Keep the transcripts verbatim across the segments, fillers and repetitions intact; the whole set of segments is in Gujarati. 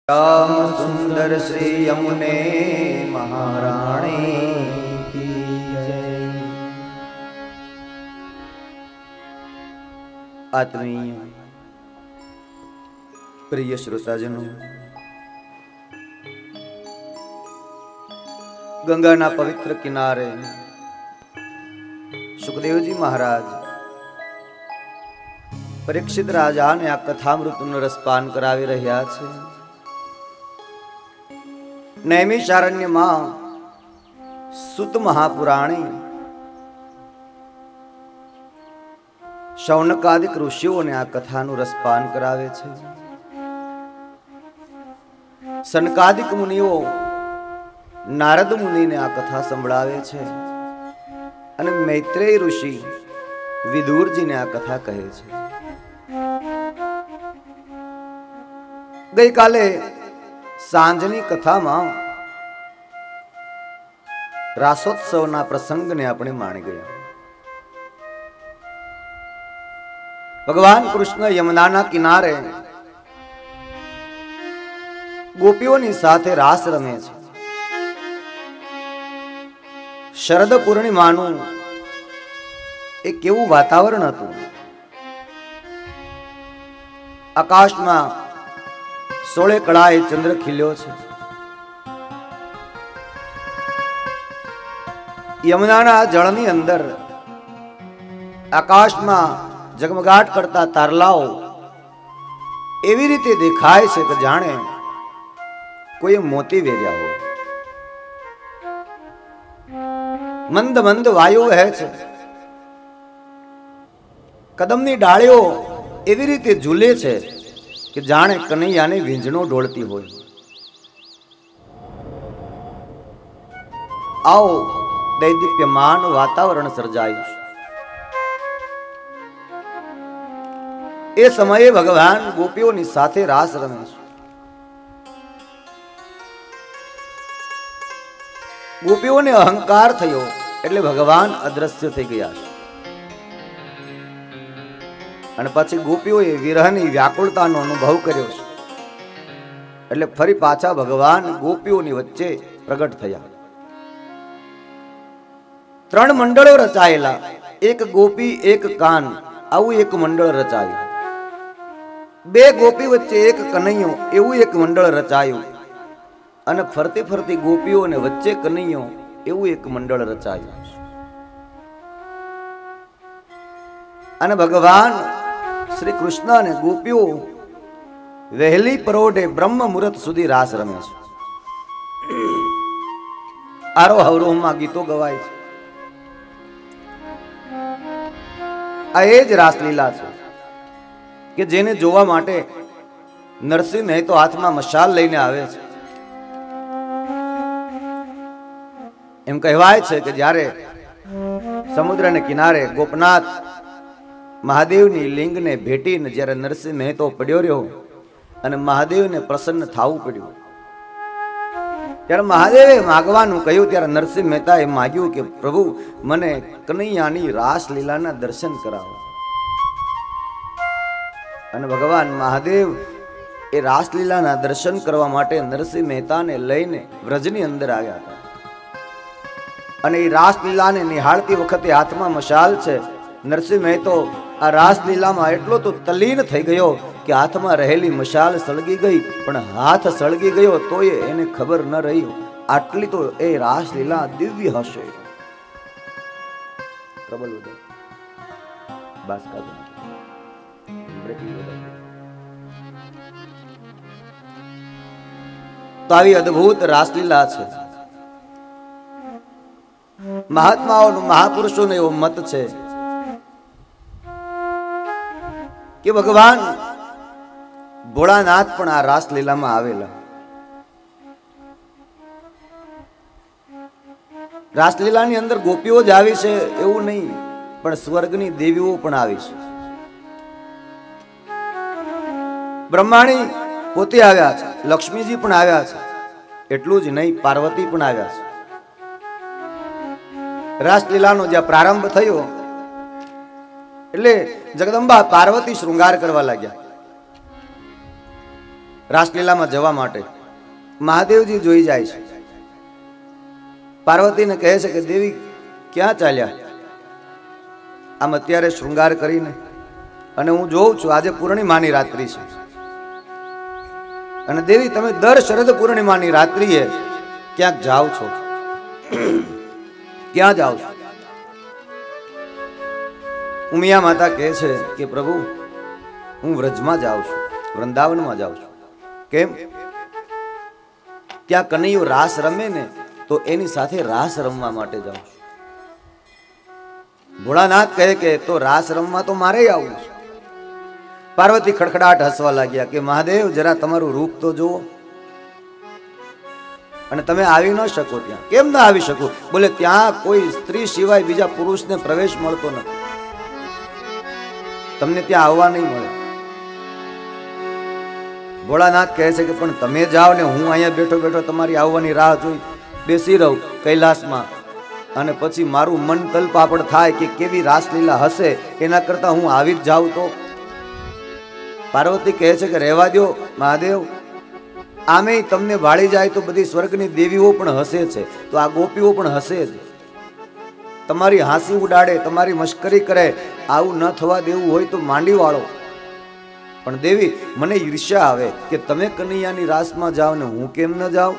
राम सुंदर श्री यमुने महारानी की जय। आत्मीय प्रिय श्रोताजनों, गंगाना पवित्र किनारे सुखदेव जी महाराज परीक्षित राजा ने आ कथामृतનું રસપાન કરાવી રહ્યા છે। नैमिषारण्यમાં સુત મહાપુરાણી શૌનકાદિક ઋષિઓને આ કથાનું રસપાન કરાવે છે। સનકાદિક મુનિઓ નારદ મુનિને આ કથા સંભળાવે છે અને મૈત્રેય ઋષિ વિદુરજીને આ કથા કહે છે। ગઈકાલે सांजनी कथा में रासोत्सव प्रसंग ने अपने माणी गया। भगवान कृष्ण यमुना किनारे गोपीओनी साथे रास रमे छे। शरद पूर्णिमानु एक केवुं वातावरण हतुं। आकाश में सोळे कड़ाए चंद्र खिल्यो छे। यमुनाना जळनी अंदर आकाश में जगमगाट करता तारलाओ एवी रीते देखाय छे के जाणे कोई मोती वेर्या हो। मंद मंद वायु वहे छे। कदमनी डाळीओ एवी रीते झूले छे कि जाने कन्हैया ने वींजणो डोलती हो। आओ दैदीप्यमान वातावरण सर्जायु। ए समये भगवान गोपीओनी साथे रास रमे छे। गोपीओने अहंकार थयो એટલે ભગવાન અદ્રશ્ય થઈ ગયા છે। અને પછી ગોપીઓએ વિરહની વ્યાકુળતાનો અનુભવ કર્યો છે એટલે ફરી પાછા ભગવાન ગોપીઓની વચ્ચે પ્રગટ થયા। ત્રણ મંડળો રચાયેલા, એક ગોપી એક કાન, આવું એક મંડળ રચાયું। બે ગોપી વચ્ચે એક કનૈયો, એવું એક મંડળ રચાયું। અને ફરતી ફરતી ગોપીઓને વચ્ચે કનૈયો, એવું એક મંડળ રચાયું। અને ભગવાન श्री कृष्ण ने गोपीओ वहेली परोढे ब्रह्म मुहूर्त सुधी रास रमे छे। आरो हवरोह में गीतो गवाय छे। आ ए ज रासलीला छे के जेने जोवा माटे नरसिंह मेहतो हाथ में मशाल लईने आवे छे। एम कहेवाय छे के ज्यारे समुद्र ने किनारे गोपनाथ महादेव नी लिंग ने भेटी ने जયારે नरसिंह मेहतो પડ્યો રહ્યો અને મહાદેવને પ્રસન્ન થાવું પડ્યું ત્યારે મહાદેવે માગવાનું કહ્યું ત્યારે નરસિંહ મહેતાએ માગ્યું કે પ્રભુ મને કનૈયાની રાસ લીલાના દર્શન કરાવો। અને ભગવાન મહાદેવ એ રાસ લીલાના દર્શન કરવા માટે નરસિંહ મહેતાને લઈને વ્રજની અંદર આવ્યા હતા। અને એ રાસ લીલાને નિહાળતી વખતે હાથમાં મશાલ છે। नरसिंह मेहतो आ रासलीला में एटलो तो तलीन थई गयो कि हाथ में रहेली मशाल सळगी गई, पण हाथ सळगी गयो तो ये एने खबर न रही आटली तो ए रासलीला दिव्य हशे। प्रबल हो गए बस का ब्रेकिंग हो गई। तो आवी अद्भुत रासलीला छे। महात्माओं महापुरुषों ने एवो मत छे कि भगवान भोळानाथ पण आ रासलीला में आवेला। रासलीला नी अंदर गोपीओ ज आवी छे एवुं नहीं, पण स्वर्गनी देवीओ पण आवी छे। ब्रह्माणी पोते आव्या छे, लक्ष्मीजी पण आव्या छे। एटલું જ नहीं, पार्वती पण आव्या छे। रासलीलानो ज्यां प्रारंभ थयो એટલે જગદંબા પાર્વતી શૃંગાર કરવા લાગ્યા। રાસલીલામાં જવા માટે મહાદેવજી જોઈ જાય છે. પાર્વતીને કહે છે કે દેવી ક્યાં ચાલ્યા? આમ અત્યારે શૃંગાર કરીને, અને હું જોઉં છું આજે પૂર્ણિમાની રાત્રિ છે, અને દેવી તમે દર શરદ પૂર્ણિમાની રાત્રિએ ક્યાંક જાઓ છો, ક્યાં જાઓ છો? ઉમિયા માતા કહે છે કે પ્રભુ હું વ્રજમાં જાઉં છું, વૃંદાવનમાં જાઉં છું. કેમ? ત્યાં કનૈયો રાસ રમે ને તો એની સાથે રાસ રમવા માટે જાઉં છું. ભોળાનાથ કહે કે તો રાસ રમવા તો મારે આવવું છે. પાર્વતી ખડખડાટ હસવા લાગ્યા કે મહાદેવ જરા તમારું રૂપ તો જુઓ, અને તમે આવી ન શકો ત્યાં. કેમ ના આવી શકો? બોલે ત્યાં કોઈ સ્ત્રી સિવાય બીજા પુરુષને પ્રવેશ મળતો નથી, તમને ત્યાં આવવા નહીં મળે. ભોળાનાથ કહે છે કે પણ તમે જાઓ ને હું અહીંયા બેઠો બેઠો તમારી આવવાની રાહ જોઈ બેસી રહું કૈલાસમાં, અને પછી મારું મન તલપાપડ થાય કે કેવી રાસલીલા હશે, એના કરતા હું આવી જ જાઉં તો. પાર્વતી કહે છે કે રહેવા દો મહાદેવ, આમે તમને વાળી જાય તો બધી સ્વર્ગની દેવીઓ પણ હસે છે, તો આ ગોપીઓ પણ હસે જ, તમારી હાંસી ઉડાડે, તમારી મશ્કરી કરે. આવું ન થવા દેવું હોય તો માંડી વાળો. પણ દેવી મને ઈર્ષ્યા આવે કે તમે કનૈયાની રાસમાં જાઓ ને હું કેમ ન જાઉં?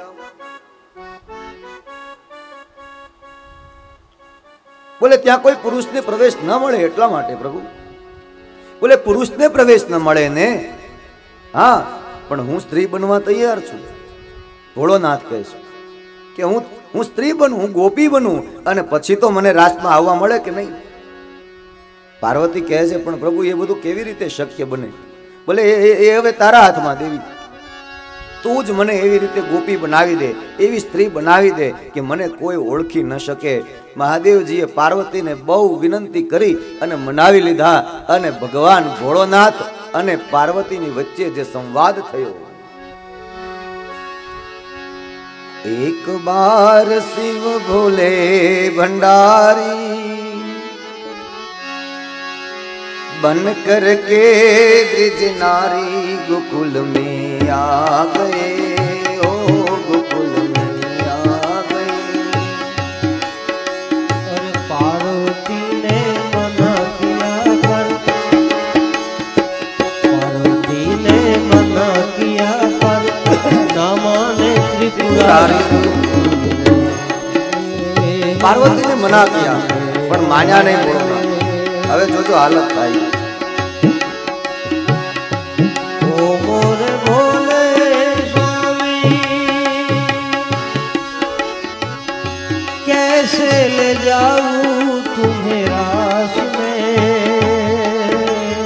બોલે ત્યાં કોઈ પુરુષને પ્રવેશ ન મળે એટલા માટે પ્રભુ. બોલે પુરુષને પ્રવેશ ન મળે ને, હા પણ હું સ્ત્રી બનવા તૈયાર છું. ભોળોનાથ કહે છે કે હું હું સ્ત્રી બનું, હું ગોપી બનું, અને પછી તો મને રાસમાં આવવા મળે કે નહીં? પાર્વતી કહે છે પણ પ્રભુ એ બધું કેવી રીતે શક્ય બને? બોલે એ હવે તારા હાથમાં દેવી, તું જ મને એવી રીતે ગોપી બનાવી દે, એવી સ્ત્રી બનાવી દે કે મને કોઈ ઓળખી ન શકે. મહાદેવજીએ પાર્વતીને બહુ વિનંતી કરી અને મનાવી લીધા, અને ભગવાન ભોળોનાથ અને પાર્વતીની વચ્ચે જે સંવાદ થયો. એક બાર શિવ ભોલે ભંડારી बन करके ब्रिज नारी गोकुल में आ गए, ओ गोकुल में आ गए. और पार्वती ने मना किया पर पार्वती ने मना किया पर ना माने त्रिपुरारी. पार्वती ने मना किया पर मान्या नहीं बोलना. હવે જોજો હાલત થાય. ओ मोरे भोले स्वामी कैसे ले जाऊं तुम्हें रास में,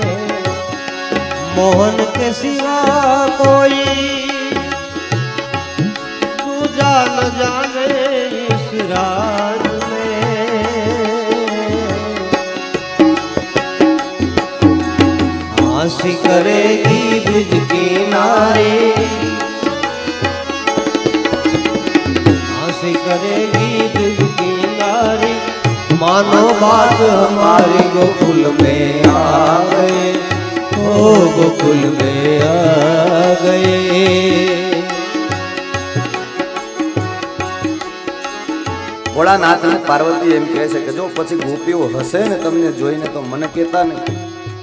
मोहन के सिवा कोई दूजा न जाने इस राज हंसी करेगी ब्रिज किनारे, हंसी करेगी ब्रिज किनारे, मानो बात हमारी गोकुल में आ गए, ओ गोकुल में आ गए. ભોળાનાથ અને પાર્વતી એમ કહે છે કે જો પછી ગોપીઓ હસે ને તમને જોઈને તો મને કહેતા નહીં,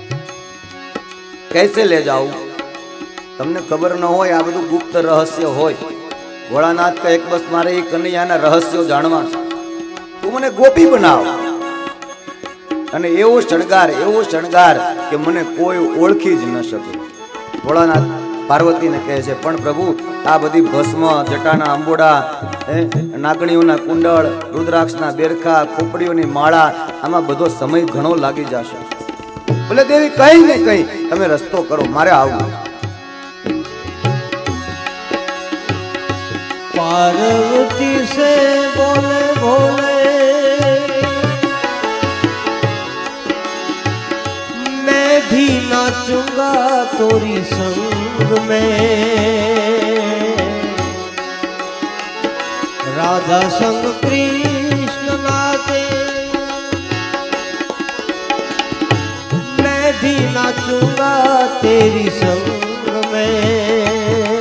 कैसे ले जाऊं? તમને ખબર ન હોય, આ બધું ગુપ્ત રહસ્ય હોય. ભોળાનાથ કહે બસ મારે એ કનૈયાના રહસ્યો જાણવા, તું મને ગોપી બનાવ, અને એવો શણગાર એવો શણગાર કે મને કોઈ ઓળખી જ ન શકે. ભોળાનાથ પાર્વતીને કહે છે પણ પ્રભુ આ બધી ભસ્મ, જટાના અંબોડા, નાગણીઓના કુંડળ, રુદ્રાક્ષના બેરખા, ખોપડીઓની માળા, આમાં બધો સમય ઘણો લાગી જશે. બોલે દેવી કઈ ને કઈ તમે રસ્તો કરો, મારે આવવું. पार्वती से बोले बोले मैं भी नाचूंगा तोरी संग में, राधा संग कृष्ण नाचे मैं भी नाचूंगा तेरी संग में.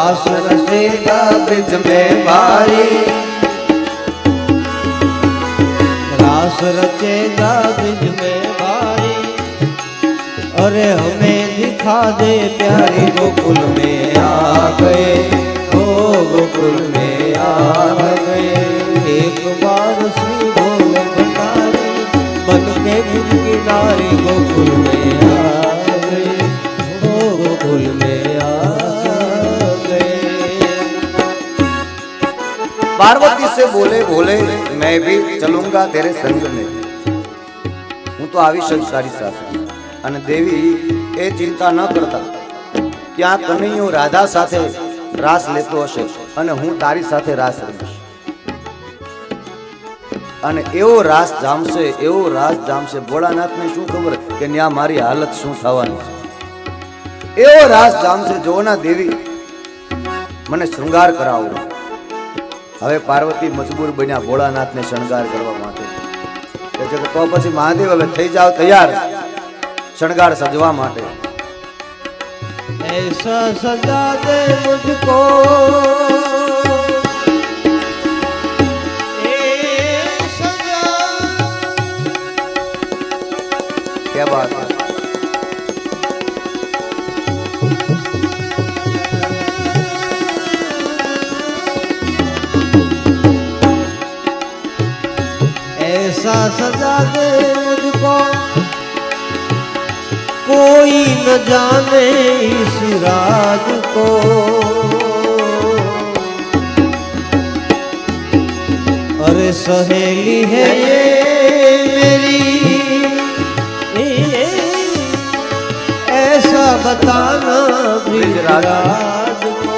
रास रचेगा ब्रिज में भारी, रास रचेगा ब्रिज में भारी। अरे हमें दिखा दे प्यारी गोकुल में आ गए, ओ गोकुल में आ गए। एक बार श्री बोल भंडारी बन के ब्रिज किनारे गोकुल में आ गए, ओ गोकुल में आ गए। पार्वती से बोले बोले मैं भी चलूंगा तेरे संग में, हूँ तो आवी संसारी साथ। અને દેવી એ ચિંતા ન કરતા, ત્યાં કનૈયો રાધા સાથે રાસ લેતો હશે અને હું તારી સાથે રાસ રમીશ, અને એવો રાસ જામશે, એવો રાસ જામશે, ભોળાનાથને શું ખબર કે ન્યા મારી હાલત શું થવાની છે। એવો રાસ જામશે, જોના દેવી મને શૃંગાર કરાવો। હવે પાર્વતી મજબૂર બન્યા ભોળાનાથને શણગાર કરવા માટે, કે છે કે તો પછી મહાદેવ હવે થઈ જાવ તૈયાર शणगार सजवा माटे। ऐसा सजा दे मुझको ए सजा, क्या बात है। ऐसा सजा दे मुझको कोई न जाने इस राज को, अरे सहेली है ये मेरी, ऐसा बताना ब्रिजराज को।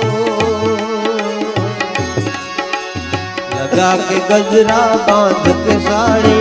लगा के गजरा बांध के साड़ी,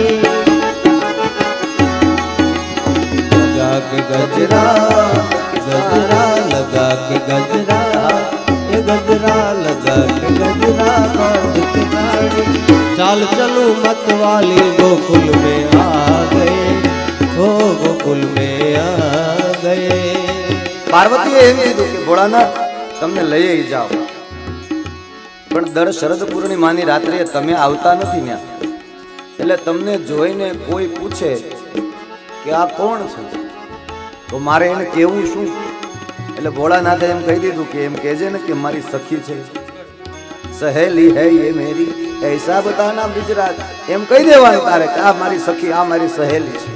के गजरा गजरा लगा के गजरा, ये गजरा लगा के गजरा बांध के साड़ी। चाल चलू मत वाली गोकुल में आ गए, ओ गोकुल में आ गए। पार्वती एम कीधुं के भोळानाथ तमने लई जाओ, पण दर शरद पूर्णिमानी रात्रिए तमे आवता नथी न्या, એટલે તમને જોઈને કોઈ પૂછે કે આ કોણ છે તો મારે એને કેવું શું? એટલે ભોળાનાથે એમ કહી દીધું કે એમ કહેજે ને કે મારી સખી છે, સહેલી હૈ ये मेरी, ऐसा बताना ब्रिजराज। એમ કહી દેવાનું તારે કે આ મારી સખી, આ મારી સહેલી છે।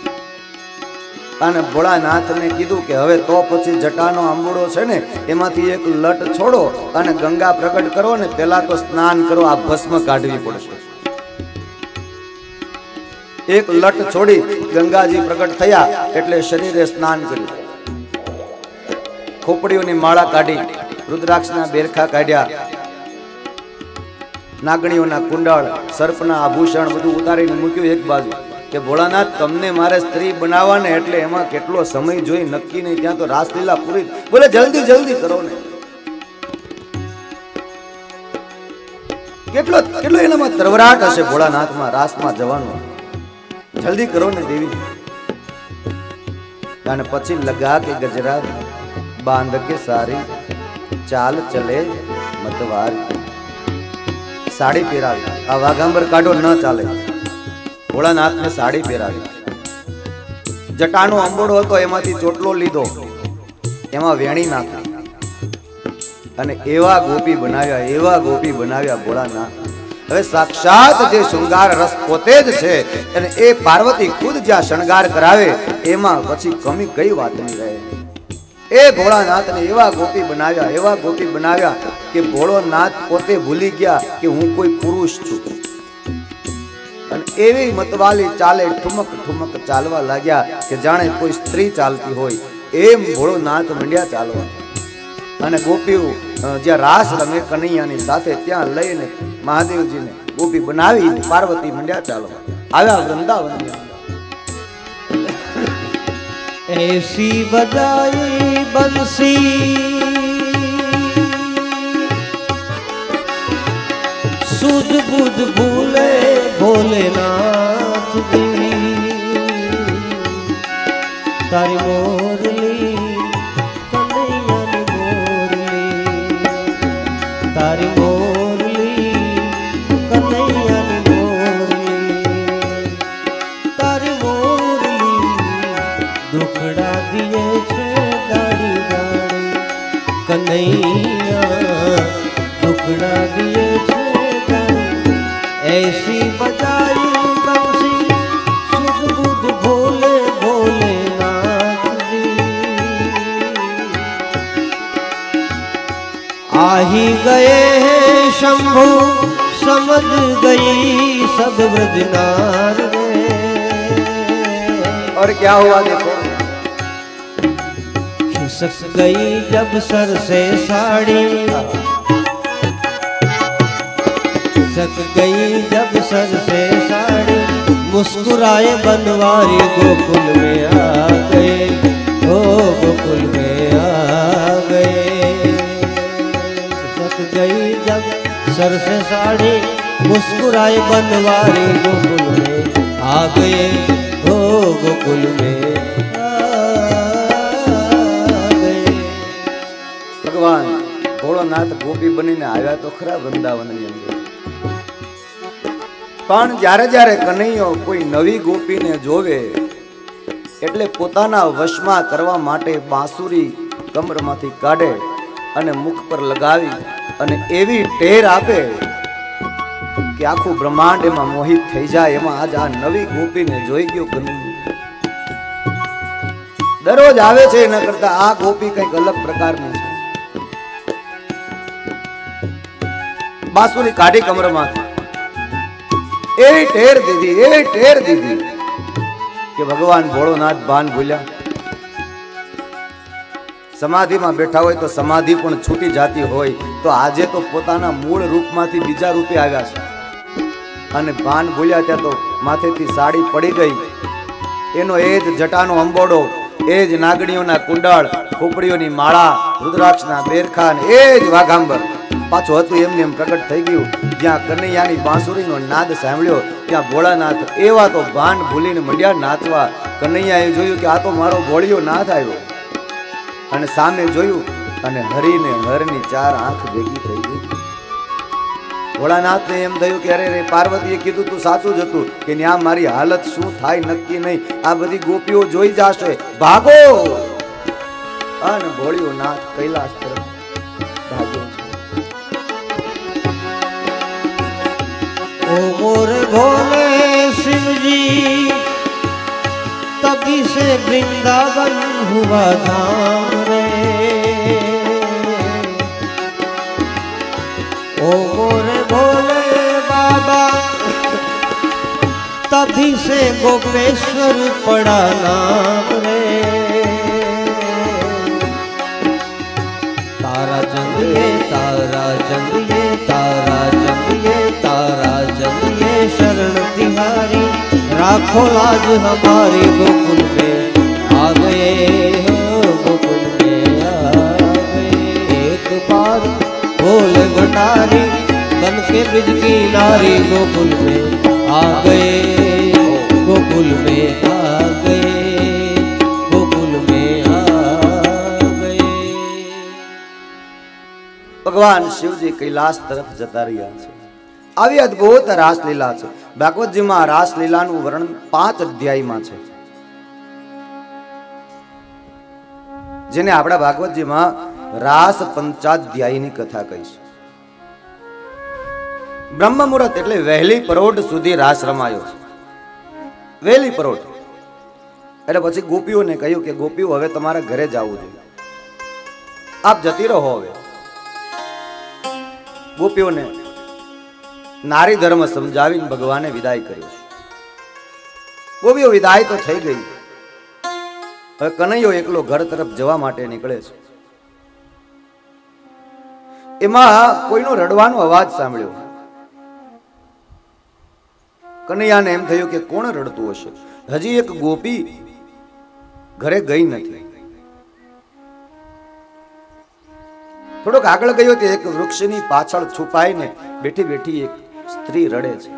અને ભોળાનાથને કીધું કે હવે તો પછી જટાનો આંબોડો છે ને એમાંથી એક લટ છોડો અને ગંગા પ્રગટ કરો ને પહેલા તો સ્નાન કરો, આ ભસ્મ કાઢવી પડશે। एक लट छोड़ी गंगाजी प्रकट थया एटले शरीरे स्नान कर्युं, खोपड़ीओनी माळा काढी, रुद्राक्षना बेरखा काढ्या, नागणीओना कुंडळ, सर्पना आभूषण बधुं उतारीने मूक्युं एक बाजू के भोळानाथ तमने मारे स्त्री बनाववाने एटले एमां केटलो समय जोई नक्की नहीं, त्यां तो रासलीला पूरी, बोले जल्दी जल्दी करो ने। केटलो केटलो एनामां तरवराट हशे भोळानाथमां रासमां जवानो, जल्दी करो ने देवी। અને પછી લગા કે ગજરા બાંધ કે સારી, ચાલ ચલે મતવારી। સાડી પહેરાવી, આ વાઘાંબર કાઢો ન ચાલે, ભોળાનાથને સાડી પહેરાવી। જટાનો અંબોડો હતો એમાંથી ચોટલો લીધો, એમાં વેણી નાખી અને એવા ગોપી બનાવ્યા, એવા ગોપી બનાવ્યા ભોળાનાથ। હવે સાક્ષાત જે શૃંગાર રસ પોતે જ છે અને એ પાર્વતી ખુદ જ્યાં શણગાર કરાવે એમાં પછી કમી કઈ વાતની રહે। એ ભોળાનાથને એવા ગોપી બનાવ્યા, એવા ગોપી બનાવ્યા કે ભોળોનાથ પોતે ભૂલી ગયા કે હું કોઈ પુરુષ છું, અને એવી મતવાલી ચાલે, ઠુમક ઠુમક ચાલવા લાગ્યા કે જાણે કોઈ સ્ત્રી ચાલતી હોય એમ ભોળોનાથ મંડ્યા ચાલવા। અને ગોપીઓ જ્યાં રાસ રમે કનૈયાની સાથે ત્યાં લઈને મહાદેવજીને ગોપી બનાવી પાર્વતી મંડ્યા ચાલવા આવ્યા વૃંદાવન। ऐसी बजाई बंसी सूझ बूझ भूले भोलेनाथ जी, तारी मोरली कन्हैया ने मोरली। તારી મોરલી કનૈયાની મોરલી તારી મોરલી દુખડા દિયે છે દાડી દાડી કનૈયા દુખડા દિયે છે દાડી ऐसी बजाई बंसी सुध बुध भोले भोले नाथ जी आही गए हैं शंभु समझ गई सब ब्रजनार और क्या हुआ देखो खिसक गई जब सर से साड़ी खिसक गई जब सर से साड़ी मुस्कुराए बनवारी गोकुल में आ गए ओ गोकुल में आ गए खिसक गई जब सर से साड़ी मुस्कुराए बनवारी गोकुल में आ गए ओ गोकुल में भगवान भोळोनाथ गोपी बनीने आव्या तो खरा वृंदावननी अंदर पण જ્યારે જ્યારે કનૈયો કોઈ નવી ગોપીને જોવે એટલે પોતાના વશમાં કરવા માટે બાંસુરી કમરમાંથી કાઢે અને મુખ પર લગાવી અને એવી ટેર આપે કે આખું બ્રહ્માંડ એમાં મોહિત થઈ જાય. એમાં આજ આ નવી ગોપીને જોઈ ગયો કનૈયો. દરરોજ આવે છે એના કરતા આ ગોપી કંઈક અલગ પ્રકારની છે. બાંસુરી કાઢી કમરમાંથી એવી ટેર દીધી એવી ટેર દીધી કે ભગવાન ભોળોનાથ ભાન ભૂલ્યા. સમાધિમાં બેઠા હોય તો સમાધિ પણ છૂટી જાતી હોય તો આજે તો પોતાના મૂળ રૂપમાંથી બીજા રૂપે આવ્યા છે અને ભાન ભૂલ્યા ત્યાં તો માથેથી સાડી પડી ગઈ. એનો એ જ જટાનો અંબોડો, એ જ નાગણીઓના કુંડળ, ખોપડીઓની માળા, રુદ્રાક્ષના બેરખા, એ જ વાઘાંબર પાછું હતું એમને એમ પ્રગટ થઈ ગયું. જ્યાં કનૈયાની બાંસુરીનો નાદ સાંભળ્યો ત્યાં ભોળાનાથ એવા તો ભાન ભૂલીને મંડ્યા નાચવા. કનૈયાએ જોયું કે આ તો મારો ભોળિયો નાથ આવ્યો અને સામે જોયું અને હરીને હરની ચાર આંખ ભેગી થઈ ગઈ. ભોળાનાથને એમ થયું કે અરે રે પાર્વતીએ કીધું તું સાચું જ હતું કે ન્યા મારી હાલત શું થાય નક્કી નહીં. આ બધી ગોપીઓ જોઈ જશે, ભાગો. અને ભોળિયો નાથ કૈલાસ તરફ ભાગ્યો છે. ओ मोरे भोले शिव जी तभी से वृंदावन हुआ धाम रे ओ मोरे भोले बाबा तभी से गोपेश्वर पड़ा नाम रे तारा चंदिए तारा चंदिए तारा चंदिए तारा चंदिए शरण तिहारी राखो लाज हमारी गोकुल में आ गए हो गोकुल में आ गए एक बार बोल भंडारी बन के ब्रिज की नारी गोकुल में आ गए गोकुल में आ गए गोकुल में आ गए. ભગવાન શિવજી કૈલાસ તરફ જતા રહ્યા છે. આવી અદ્ભુત રાસલીલા છે. ભાગવતજીમાં રાસલીલાનું વર્ણન પાંચ અધ્યાયમાં છે, જેને આપણા ભાગવતજીમાં રાસ પંચાધ્યાયની કથા કહીશ. બ્રહ્મ મુહૂર્ત એટલે વહેલી પરોઢ સુધી રાસ રમાયો છે. વહેલી પરોઢ એટલે પછી ગોપીઓને કહ્યું કે ગોપીઓ હવે તમારા ઘરે જવું જોઈએ, આપ જતી રહો. હવે ગોપીઓને નારી ધર્મ સમજાવીને ભગવાને વિદાય કર્યો. ગોપીઓ વિદાય તો થઈ ગઈ. હવે કનૈયો એકલો ઘર તરફ જવા માટે નીકળે છે. એમાં કોઈનો રડવાનો અવાજ સાંભળ્યો. કનૈયાને એમ થયું કે કોણ રડતું હશે. હજી એક ગોપી ઘરે ગઈ નથી. થોડોક આગળ ગયો તે એક વૃક્ષની પાછળ છુપાઈને બેઠી બેઠી એક સ્ત્રી રડે છે.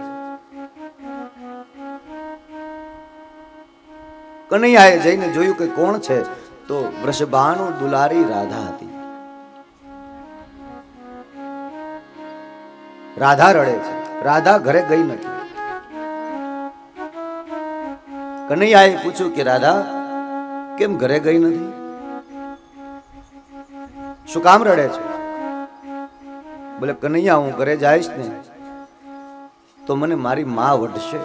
કનૈયાએ જઈને જોયું કે કોણ છે તો વૃષભાનો દુલારી રાધા હતી. રાધા રડે છે. રાધા ઘરે ગઈ નથી. કનૈયાએ પૂછ્યું કે રાધા કેમ ઘરે ગઈ નથી? શું કામ રડે છે? બોલે કનૈયા હું ઘરે જઈશ ને તો મને મારી માં વઢશે.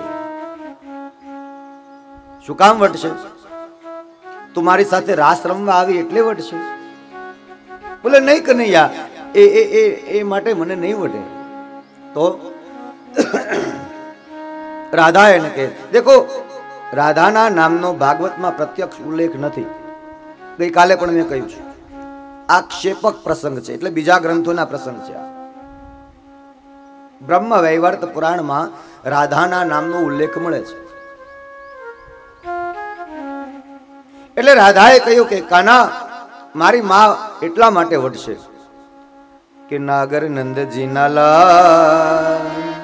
શું કામ વઢશે? તું મારી સાથે રાસ રમવા આવી એટલે વઢશે. બોલે નહીં કનૈયા, એ એ એ એ માટે મને નહીં વઢે. તો રાધા એને કહે, દેખો રાધાના નામનો ભાગવતમાં પ્રત્યક્ષ ઉલ્લેખ નથી. ગઈકાલે પણ મેં કહ્યું છે આક્ષેપક પ્રસંગ છે, એટલે બીજા ગ્રંથોના પ્રસંગ છે. બ્રહ્મ વૈવર્ત પુરાણમાં રાધાના નામનો ઉલ્લેખ મળે છે. એટલે રાધાએ કહ્યું કે કાના મારી માં એટલા માટે વઢશે કે નાગર નંદજીના લાલ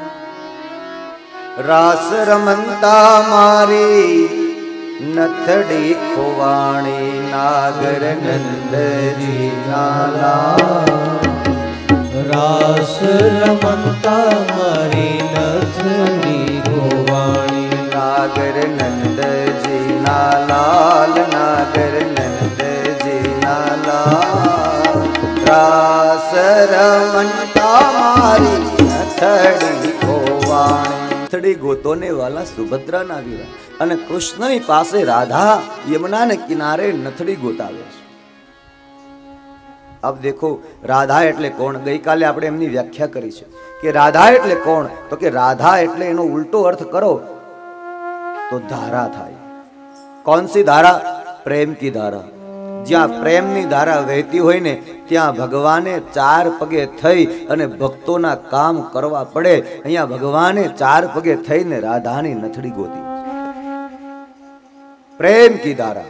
રાસ રમંતા મારી નથડી ખોવાણી. નાગર નંદજીના લાલ રાસ રમતા મારી નથડી ખોવાણી. નાગર નંદજીના લાલ નાગર નંદજીના લાલ રાસ રમંતા મારી નથડી ખોવાણી. નથડી ગોતોને વાલા સુભદ્રાના વીરા, અને કૃષ્ણની પાસે રાધા યમુનાને કિનારે નથડી ગોતાવે છે. अब देखो राधा એટલે કોણ? ગઈકાલે આપણે એમની વ્યાખ્યા કરી છે કે રાધા એટલે કોણ, તો કે રાધા એટલે એનો ઉલટો અર્થ કરો તો ધારા થાય. कौन सी धारा? प्रेम की धारा. જ્યાં પ્રેમની ધારા વહેતી હોય ને ત્યાં ભગવાને ચાર પગે થઈ અને ભક્તોના કામ કરવા પડે. અહીંયા ભગવાને ચાર પગે થઈને રાધાની નથડી ગોતી. પ્રેમ કી ધારા.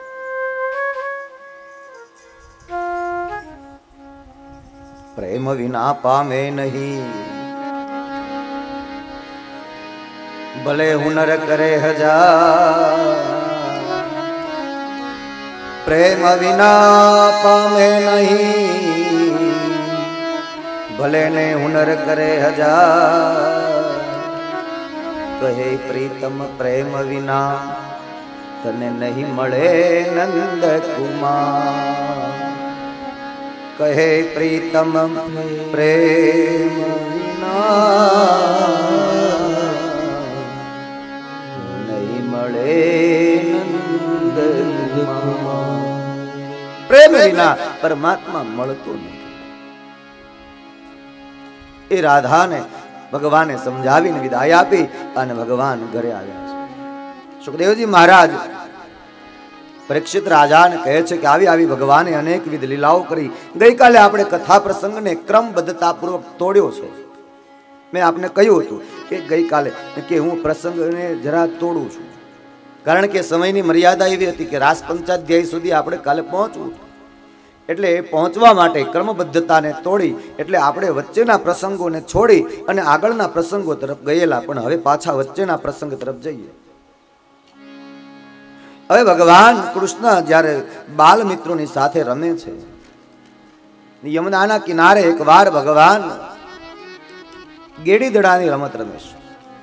प्रेम विना पामे नहीं, भले हुनर करे हजार. प्रेम विना पामे नहीं, भले ने हुनर करे हजार. कहे प्रीतम प्रेम विना तने नहीं મળે નંદ કુમાર. कहे प्रीतम प्रेम विना नहीं મળે નંદ કુમાર. પ્રેમ વિના પરમાત્મા મળતો નથી. એ રાધાને ભગવાને સમજાવીને વિદાય આપી અને ભગવાન ઘરે આવ્યા છે. સુખદેવજી મહારાજ પરીક્ષિત રાજાને કહે છે કે આવી આવી ભગવાને અનેકવિધ લીલાઓ કરી. ગઈકાલે આપણે કથા પ્રસંગને ક્રમબદ્ધતાપૂર્વક તોડ્યો છે. મેં આપને કહ્યું હતું કે ગઈકાલે કે હું પ્રસંગને જરા તોડું છું, કારણ કે સમયની મર્યાદા એવી હતી કે રાસ પંચાધ્યાય સુધી આપણે કાલે પહોંચવું. એટલે પહોંચવા માટે ક્રમબદ્ધતાને તોડી એટલે આપણે વચ્ચેના પ્રસંગોને છોડી અને આગળના પ્રસંગો તરફ ગયેલા, પણ હવે પાછા વચ્ચેના પ્રસંગ તરફ જઈએ. હવે ભગવાન કૃષ્ણ જ્યારે બાલ મિત્રોની સાથે રમે છે, યમુનાના કિનારે એક વાર ભગવાન ગેડી દડાની રમત રમે છે.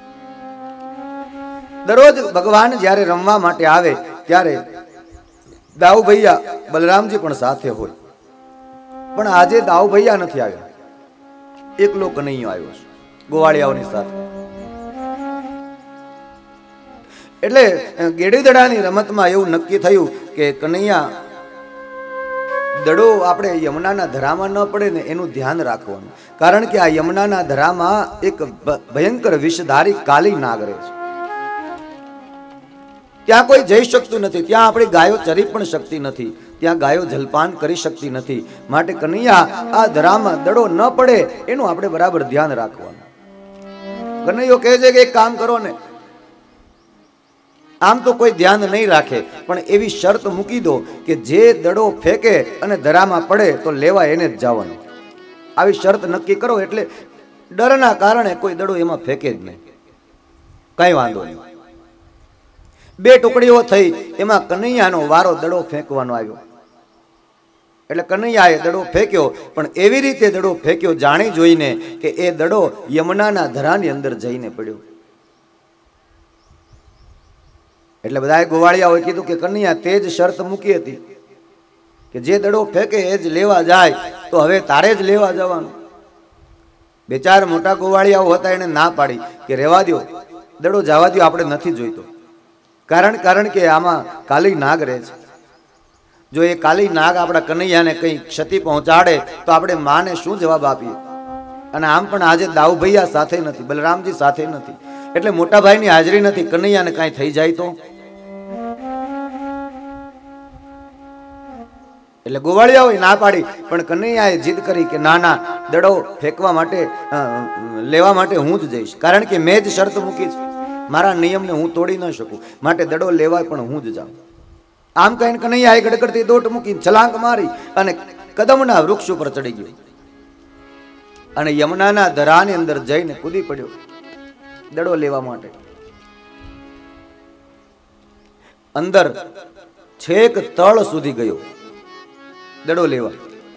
દરરોજ ભગવાન જ્યારે રમવા માટે આવે ત્યારે દાઉ ભૈયા બલરામજી પણ સાથે હોય, પણ આજે દાઉ ભૈયા નથી આવ્યા. એકલો કનૈયો આવ્યો છે ગોવાળિયાઓની સાથે. એટલે ગેડી દડાની રમતમાં એવું નક્કી થયું કે કનૈયા દડો આપણે યમુનાના ધરામાં ન પડે ને એનું ધ્યાન રાખવાનું, કારણ કે આ યમુનાના ધરામાં એક ભયંકર વિષધારી કાલી નાગ રહે છે. ત્યાં કોઈ જઈ શકતું નથી, ત્યાં આપણી ગાયો ચરી પણ શકતી નથી, ત્યાં ગાયો જલપાન કરી શકતી નથી. માટે કનૈયા આ ધરામાં દડો ન પડે એનું આપણે બરાબર ધ્યાન રાખવાનું. કનૈયો કહે છે કે એક કામ કરો ને, આમ તો કોઈ ધ્યાન નહીં રાખે, પણ એવી શરત મૂકી દો કે જે દડો ફેંકે અને ધરામાં પડે તો લેવા એને જ જવાનું. આવી શરત નક્કી કરો એટલે ડરના કારણે કોઈ દડો એમાં ફેંકે જ નહીં. કઈ વાંધો નહીં. બે ટુકડીઓ થઈ, એમાં કનૈયાનો વારો દડો ફેંકવાનો આવ્યો. એટલે કનૈયાએ દડો ફેંક્યો, પણ એવી રીતે દડો ફેંક્યો જાણી જોઈને કે એ દડો યમુનાના ધરાની અંદર જઈને પડ્યો. એટલે બધાએ ગોવાળિયાઓએ કીધું કે કનૈયા તે જ શરત મૂકી હતી કે જે દડો ફેંકે એ જ લેવા જાય, તો હવે તારે જ લેવા જવાનું. બે ચાર મોટા ગોવાળિયાઓ હતા, એને ના પાડી કે રહેવા દો, દડો જવા દો, આપણે નથી જોઈતો. કારણ કારણ કે આમાં કાલી નાગ રહે છે. જો એ કાલી નાગ આપણા કનૈયાને કંઈ ક્ષતિ પહોંચાડે તો આપણે માને શું જવાબ આપીએ? અને આમ પણ આજે દાઉભૈયા સાથે નથી, બલરામજી સાથે નથી, એટલે મોટા ભાઈની હાજરી નથી, કનૈયાને કાંઈ થઈ જાય તો? એટલે ગોવાળિયાઓએ ના પાડી, પણ કનૈયાએ જીદ કરી કે ના ના, દડો ફેંકવા માટે લેવા માટે હું જ જઈશ, કારણ કે મેં જ શરત મૂકી છે, મારા નિયમને હું તોડી ન શકું, માટે દડો લેવાય પણ હું જ જાઉં. આમ કહીને કનૈયાએ ગડગડતી દોટ મૂકી છલાંગ મારી અને કદમના વૃક્ષ ઉપર ચડી ગયો અને યમુનાના ધરાની અંદર જઈને કૂદી પડ્યો દડો લેવા માટે. અંદર છેક તળ સુધી ગયો દડો લેવા.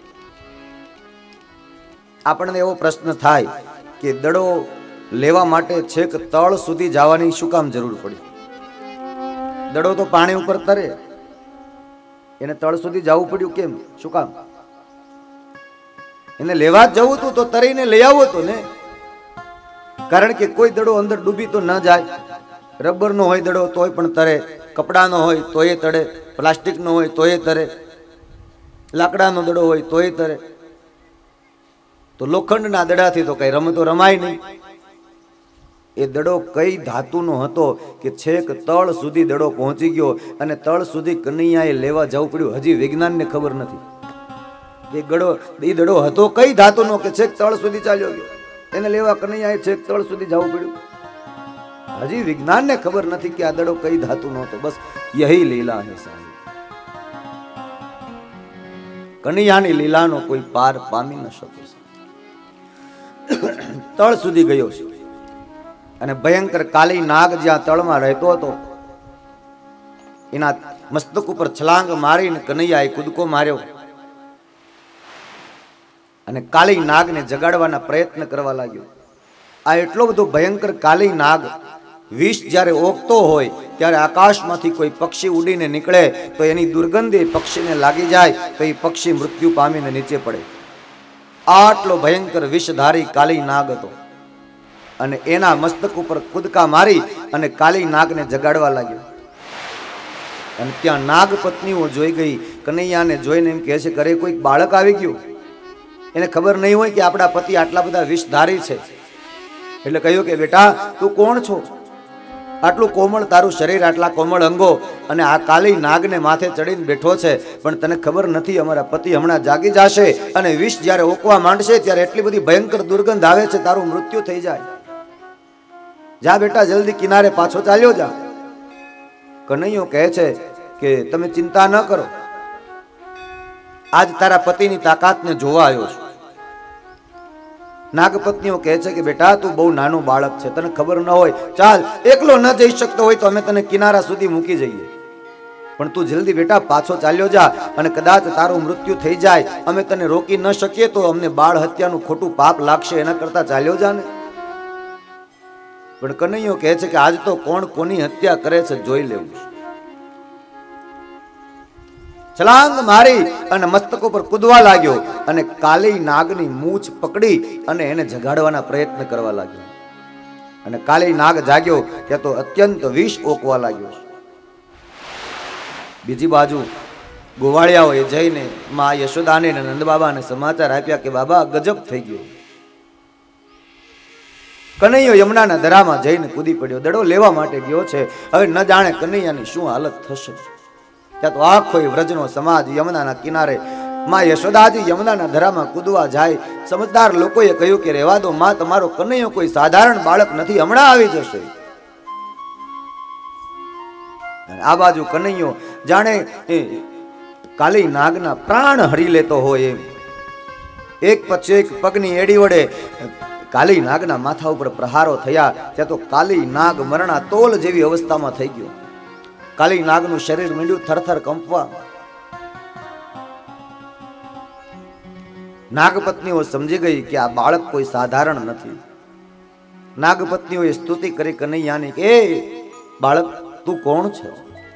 આપણને એવો પ્રશ્ન થાય કે દડો લેવા માટે છેક તળ સુધી જવાની શું કામ જરૂર પડી? દડો તો પાણી ઉપર તરે, એને તળ સુધી જવું પડ્યું કેમ? શું કામ? એને લેવા જ જવું હતું તો તરીને લઈ આવો તો ને. કારણ કે કોઈ દડો અંદર ડૂબી તો ન જાય. રબર નો હોય દડો તોય પણ તરે, કપડાનો હોય તોય તરે, પ્લાસ્ટિક નો હોય તોય તરે, લાકડાનો દડો હોય તોય તરે. તો લોખંડના દડાથી તો કઈ રમતો રમાય નહીં. એ દડો કઈ ધાતુનો હતો કે છેક તળ સુધી દડો પહોંચી ગયો અને તળ સુધી કનૈયાએ લેવા જવું પડ્યું. હજી વિજ્ઞાનને ખબર નથી કે ગડો એ દડો હતો કઈ ધાતુનો કે છેક તળ સુધી ચાલ્યો ગયો, એને લેવા કનૈયાએ છેક તળ સુધી જવું પડ્યું. હજી વિજ્ઞાનને ખબર નથી કે આ દડો કઈ ધાતુનો હતો. બસ યહી લીલા હે સાહેબ. કનૈયાની લીલાનો કોઈ પાર પામી ન શકે. તળ સુધી ગયો છે અને ભયંકર કાલી નાગ જ્યાં તળમાં રહેતો હતો એના મસ્તક ઉપર છલાંગ મારીને કનૈયાએ કૂદકો માર્યો અને કાલી નાગને જગાડવાના પ્રયત્ન કરવા લાગ્યો. આ એટલો બધો ભયંકર કાલી નાગ વિષ જ્યારે ઓગતો હોય ત્યારે આકાશમાંથી કોઈ પક્ષી ઉડીને નીકળે તો એની દુર્ગંધ એ પક્ષીને લાગી જાય તો એ પક્ષી મૃત્યુ પામીને નીચે પડે. આટલો ભયંકર વિષધારી કાલી નાગ હતો અને એના મસ્તક ઉપર કૂદકા મારી અને કાલી નાગને જગાડવા લાગ્યો. અને ત્યાં નાગ પત્નીઓ જોઈ ગઈ. કનૈયાને જોઈને એમ કહે છે કે અરે કોઈક બાળક આવી ગયું. એને ખબર નહીં હોય કે આપણા પતિ આટલા બધા વિષધારી છે. એટલે કહ્યું કે બેટા તું કોણ છો? આટલું કોમળ તારું શરીર, આટલા કોમળ અંગો, અને આ કાલી નાગને માથે ચડીને બેઠો છે, પણ તને ખબર નથી અમારા પતિ હમણાં જાગી જશે અને વિષ જ્યારે ઓકવા માંડશે ત્યારે એટલી બધી ભયંકર દુર્ગંધ આવે છે, તારું મૃત્યુ થઈ જાય. જા બેટા જલ્દી કિનારે પાછો ચાલ્યો જા. કનૈયો કહે છે કે તમે ચિંતા ન કરો, આજ તારા પતિની તાકાતને જોવા આવ્યો છું. નાગપત્નીઓ કહે છે કે બેટા તું બહુ નાનું બાળક છે, તને ખબર ન હોય, ચાલ એકલો ન જઈ શકતો હોય તો અમે તને કિનારા સુધી મૂકી જઈએ, પણ તું જલ્દી બેટા પાછો ચાલ્યો જા અને કદાચ તારું મૃત્યુ થઈ જાય, અમે તને રોકી ન શકીએ તો અમને બાળ હત્યાનું ખોટું પાપ લાગશે, એના કરતા ચાલ્યો જા ને. પણ કનૈયો કહે છે કે આજ તો કોણ કોની હત્યા કરે છે જોઈ લેવું. છલાંગ મારી અને મસ્તક ઉપર કૂદવા લાગ્યો અને કાલી નાગની મૂછ પકડી અને એને જગાડવાના પ્રયત્ન કરવા લાગ્યો. અને કાલી નાગ જાગ્યો ત્યાં તો અત્યંત વિષ ઓકવા લાગ્યો. બીજી બાજુ ગોવાળિયાઓએ જઈને માં યશોદાને અને નંદબાબાને સમાચાર આપ્યા કે બાબા ગજબ થઈ ગયો. કનૈયો યમુનાના દરામાં જઈને કૂદી પડ્યો, દડો લેવા માટે ગયો છે. હવે ન જાણે કનૈયાની શું હાલત થશે. ત્યાં તો આખો વ્રજનો સમાજ યમુનાના કિનારે માં યશોદાજી યમુનાના ધરામાં કૂદવા જાય. સમજદાર લોકોએ કહ્યું કે રહેવા દો માં, તમારો કનૈયો કોઈ સાધારણ બાળક નથી, હમણાં આવી જશે. આ બાજુ કનૈયો જાણે કાલી નાગના પ્રાણ હરી લેતો હોય એમ એક પછી એક પગની એડી વડે કાલી નાગના માથા ઉપર પ્રહારો થયા. ત્યાં તો કાલી નાગ મરણા તોલ જેવી અવસ્થામાં થઈ ગયો. કાલી નાગનું શરીર મીંડ્યું થરથર કંપવા. નાગપત્નીઓ સમજી ગઈ કે આ બાળક કોઈ સાધારણ નથી. નાગપત્નીઓએ સ્તુતિ કરી કનૈયાની કે એ બાળક તું કોણ છે?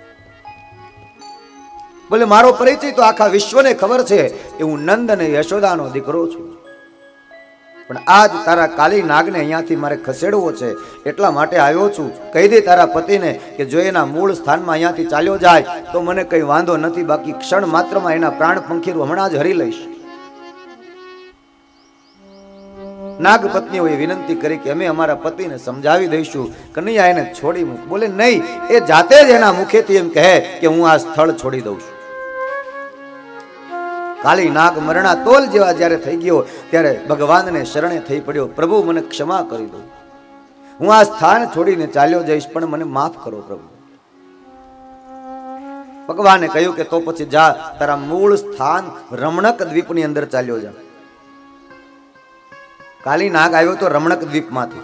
બોલે મારો પરિચય તો આખા વિશ્વને ખબર છે કે હું નંદ અને યશોદાનો દીકરો છું. પણ આજ તારા કાલી નાગને અહીંયાથી મારે ખસેડવો છે, એટલા માટે આવ્યો છું. કહી દે તારા પતિને કે જો એના મૂળ સ્થાનમાં અહીંયાથી ચાલ્યો જાય તો મને કઈ વાંધો નથી, બાકી ક્ષણ માત્રમાં એના પ્રાણ પંખીરું હમણાં જ હરી લઈશ. નાગપત્નીઓએ વિનંતી કરી કે અમે અમારા પતિને સમજાવી દઈશું, કનૈયા એને છોડી મૂક. બોલે નહીં, એ જાતે જ એના મુખેથી એમ કહે કે હું આ સ્થળ છોડી દઉં છું. કાલી નાગ મરણા તોલ જેવા જ્યારે થઈ ગયો ત્યારે ભગવાનને શરણે થઈ પડ્યો, પ્રભુ મને ક્ષમા કરી દો, હું આ સ્થાન છોડીને ચાલ્યો જઈશ, પણ મને માફ કરો પ્રભુ. ભગવાને કહ્યું કે તો પછી જા, તારા મૂળ સ્થાન રમણક દ્વીપની અંદર ચાલ્યો જા. કાલી નાગ આવ્યો તો રમણક દ્વીપમાંથી,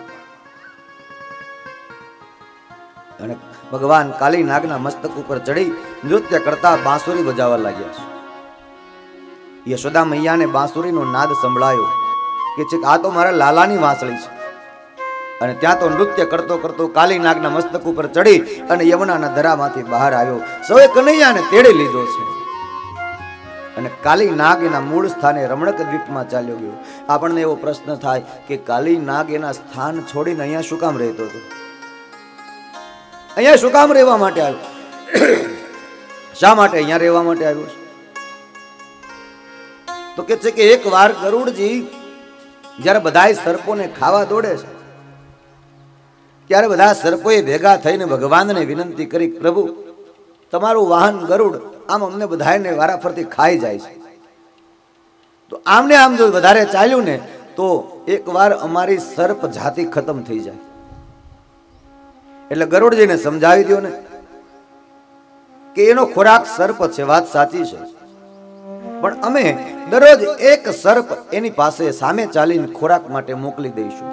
અને ભગવાન કાલી નાગના મસ્તક ઉપર ચડી નૃત્ય કરતા બાંસુરી બજાવવા લાગ્યા છે. યશોદા મૈયાને બાંસુરીનો નાદ સંભળાયો કે છે આ તો મારા લાલાની વાંસળી છે. અને ત્યાં તો નૃત્ય કરતો કરતો કાલી નાગના મસ્તક ઉપર ચડી અને યમુનાના ધરામાંથી બહાર આવ્યો. સૌએ કનૈયાને તેડી લીધો છે અને કાલી નાગ એના મૂળ સ્થાને રમણક દ્વીપમાં ચાલ્યો ગયો. આપણને એવો પ્રશ્ન થાય કે કાલી નાગ એના સ્થાન છોડીને અહીંયા શું કામ રહેતો હતો? અહીંયા શું કામ રહેવા માટે આવ્યો? શા માટે અહીંયા રહેવા માટે આવ્યો છે? તો કે છે કે એક વાર ગરુડજી જ્યારે બધા સર્પોને ખાવા દોડે છે ત્યારે બધા સર્પોએ ભેગા થઈને ભગવાનને વિનંતી કરી, પ્રભુ તમારું વાહન ગરુડ આમ અમને બધાને વારાફરતી ખાઈ જાય છે, તો આમને આમ જો વધારે ચાલ્યું ને તો એક વાર અમારી સર્પ જાતિ ખતમ થઈ જાય. એટલે ગરુડજીને સમજાવી દો ને કે એનો ખોરાક સર્પ છે, વાત સાચી છે, પણ અમે દરરોજ એક સર્પ એની પાસે સામે ચાલીને ખોરાક માટે મોકલી દઈશું,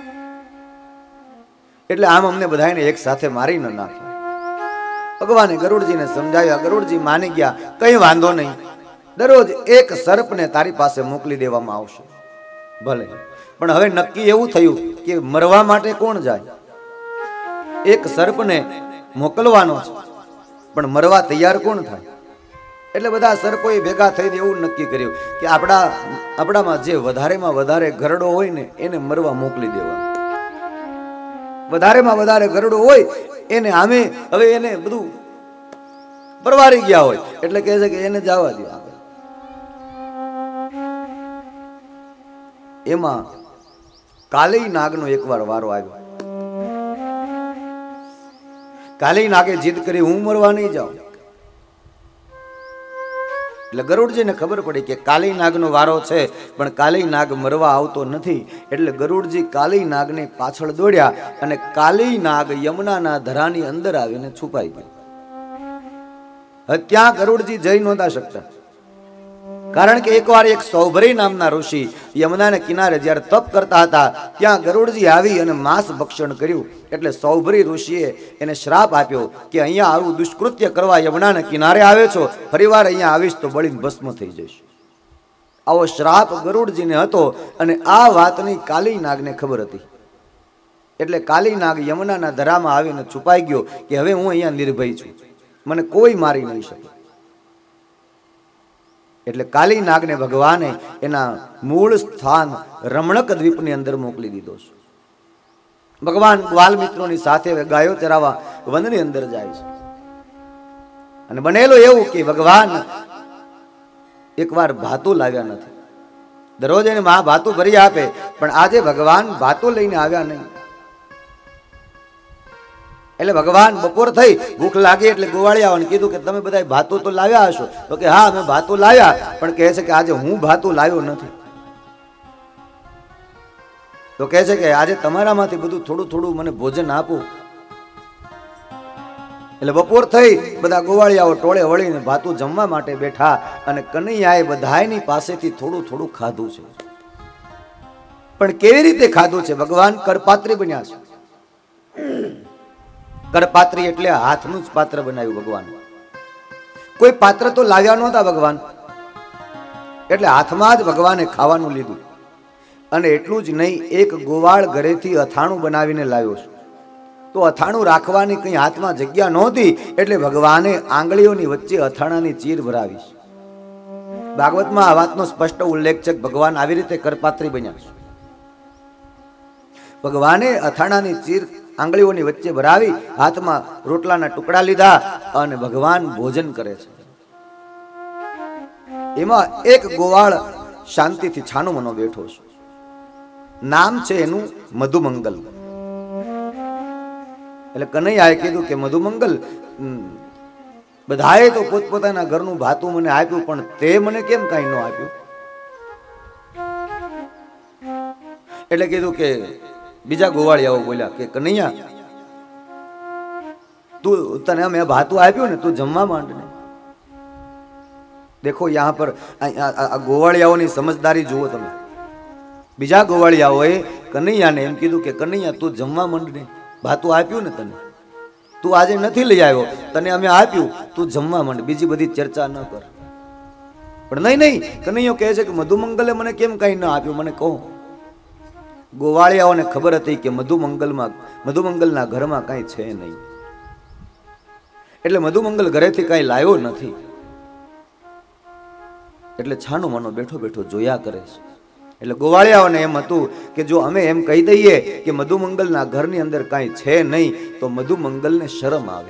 એટલે આમ અમને બધાને એક સાથે મારી ન નાખે. ભગવાને ગરુડજીને સમજાવ્યા, ગરુડજી માની ગયા, કઈ વાંધો નહીં, દરરોજ એક સર્પને તારી પાસે મોકલી દેવામાં આવશે. ભલે, પણ હવે નક્કી એવું થયું કે મરવા માટે કોણ જાય? એક સર્પને મોકલવાનો છે, પણ મરવા તૈયાર કોણ થાય? એટલે બધા સર્પોએ ભેગા થઈને એવું નક્કી કર્યું કે આપણા આપણામાં જે વધારેમાં વધારે ગરડો હોય ને એને મરવા મોકલી દેવા. વધારેમાં વધારે ગરડો હોય એને આમે હવે એને બધું પરવારી ગયા હોય એટલે કહે છે કે એને જવા દો. એમાં કાલી નાગનો એકવાર વારો આવ્યો. કાલી નાગે જીદ કરી, હું મરવા નહીં જાઉં. એટલે ગરુડજીને ખબર પડી કે કાલી નાગનો વારો છે, પણ કાલી નાગ મરવા આવતો નથી. એટલે ગરુડજી કાલી નાગને પાછળ દોડ્યા અને કાલી નાગ યમુનાના ધરાની અંદર આવીને છુપાઈ ગયો. ત્યાં ગરુડજી જઈ નહોતા શકતા, કારણ કે એકવાર એક સૌભરી નામના ઋષિ યમુનાના કિનારે જ્યારે તપ કરતા હતા ત્યાં ગરુડજી આવી અને માંસ ભક્ષણ કર્યું. એટલે સૌભરી ઋષિએ એને શ્રાપ આપ્યો કે અહીંયા આવું દુષ્કૃત્ય કરવા યમુનાના કિનારે આવે છો, ફરીવાર અહીંયા આવીશ તો બળીને ભસ્મ થઈ જઈશ. આવો શ્રાપ ગરુડજીને હતો અને આ વાતની કાલી નાગને ખબર હતી. એટલે કાલી નાગ યમુનાના ધરામાં આવીને છુપાઈ ગયો કે હવે હું અહીંયા નિર્ભય છું, મને કોઈ મારી નહીં શકે. એટલે કાલી નાગને ભગવાને એના મૂળ સ્થાન રમણક દ્વીપની અંદર મોકલી દીધો છે. ભગવાન ગ્વાલ મિત્રોની સાથે ગાયો ચરાવવા વનની અંદર જાય છે. અને બનેલું એવું કે ભગવાન એકવાર ભાતું લાવ્યા નથી. દરરોજ એને મા ભાતું ભરી આપે, પણ આજે ભગવાન ભાતું લઈને આવ્યા નહીં. એટલે ભગવાન બપોર થઈ, ભૂખ લાગી એટલે ગોવાળિયાઓને કીધું કે તમે બધા ભાતું તો લાવ્યા હશો. તો કે હા અમે ભાતું લાવ્યા, પણ કહે છે કે આજે હું ભાતું લાવ્યો નથી. તો કહે છે કે આજે તમારામાંથી બધું થોડું થોડું મને ભોજન આપો. એટલે બપોર થઈ, બધા ગોવાળિયાઓ ટોળે વળીને ભાતું જમવા માટે બેઠા અને કનૈયાએ બધાની પાસેથી થોડું થોડું ખાધું છે. પણ કેવી રીતે ખાધું છે? ભગવાન કરપાત્રી બન્યા છે. કરપાત્રી એટલે હાથનું જ પાત્ર બનાવ્યું ભગવાન. કોઈ પાત્ર તો લાવ્યા નહોતા ભગવાન, એટલે હાથમાં જ ભગવાને ખાવાનું લીધું. અને એટલું જ નહીં, એક ગોવાળ ઘરેથી અથાણું બનાવીને લાવ્યો છે. તો અથાણું રાખવાની કંઈ હાથમાં જગ્યા નહોતી, એટલે ભગવાને આંગળીઓની વચ્ચે અથાણાની ચીર ભરાવી. ભાગવતમાં આ વાતનો સ્પષ્ટ ઉલ્લેખ છે કે ભગવાન આવી રીતે કરપાત્રી બન્યા છે. ભગવાને અથાણાની ચીર આંગળીઓની વચ્ચે ભરાવી, હાથમાં રોટલાના ટુકડા લીધા અને ભગવાન ભોજન કરે છે. એમાં એક ગોવાળ શાંતિથી છાનો મનો બેઠો છે. નામ છે એનું મધુમંગલ. એટલે કનૈયાએ કીધું કે મધુમંગલ, બધાએ તો પોતપોતાના ઘરનું ભાતું મને આપ્યું, પણ તે મને કેમ કાંઈ ન આપ્યું? એટલે કીધું કે બીજા ગોવાળિયાઓ બોલ્યા કે કનૈયા, તું તને અમે ભાતું આપ્યું ને, તું જમવા માંડ ને. દેખો યહાં પર ગોવાળિયાઓની સમજદારી જુઓ તમે. બીજા ગોવાળિયાઓએ કનૈયાને એમ કીધું કે કનૈયા, તું જમવા માંડ ને, ભાતું આપ્યું ને તને, તું આજે નથી લઈ આવ્યો, તને અમે આપ્યું, તું જમવા માંડ, બીજી બધી ચર્ચા ન કર. પણ નહીં નહીં, કનૈયો કહે છે કે મધુમંગલે મને કેમ કઈ ન આપ્યું, મને કહો. ગોવાળિયાઓને ખબર હતી કે મધુમંગલમાં મધુમંગલના ઘરમાં કઈ છે નહીં, એટલે મધુમંગલ ઘરેથી કઈ લાવ્યો નથી. એટલે છાનો માનો બેઠો બેઠો જોયા કરે છે. એટલે ગોવાળિયાઓને એમ હતું કે જો અમે એમ કહી દઈએ કે મધુમંગલના ઘરની અંદર કાંઈ છે નહીં, તો મધુમંગલને શરમ આવે.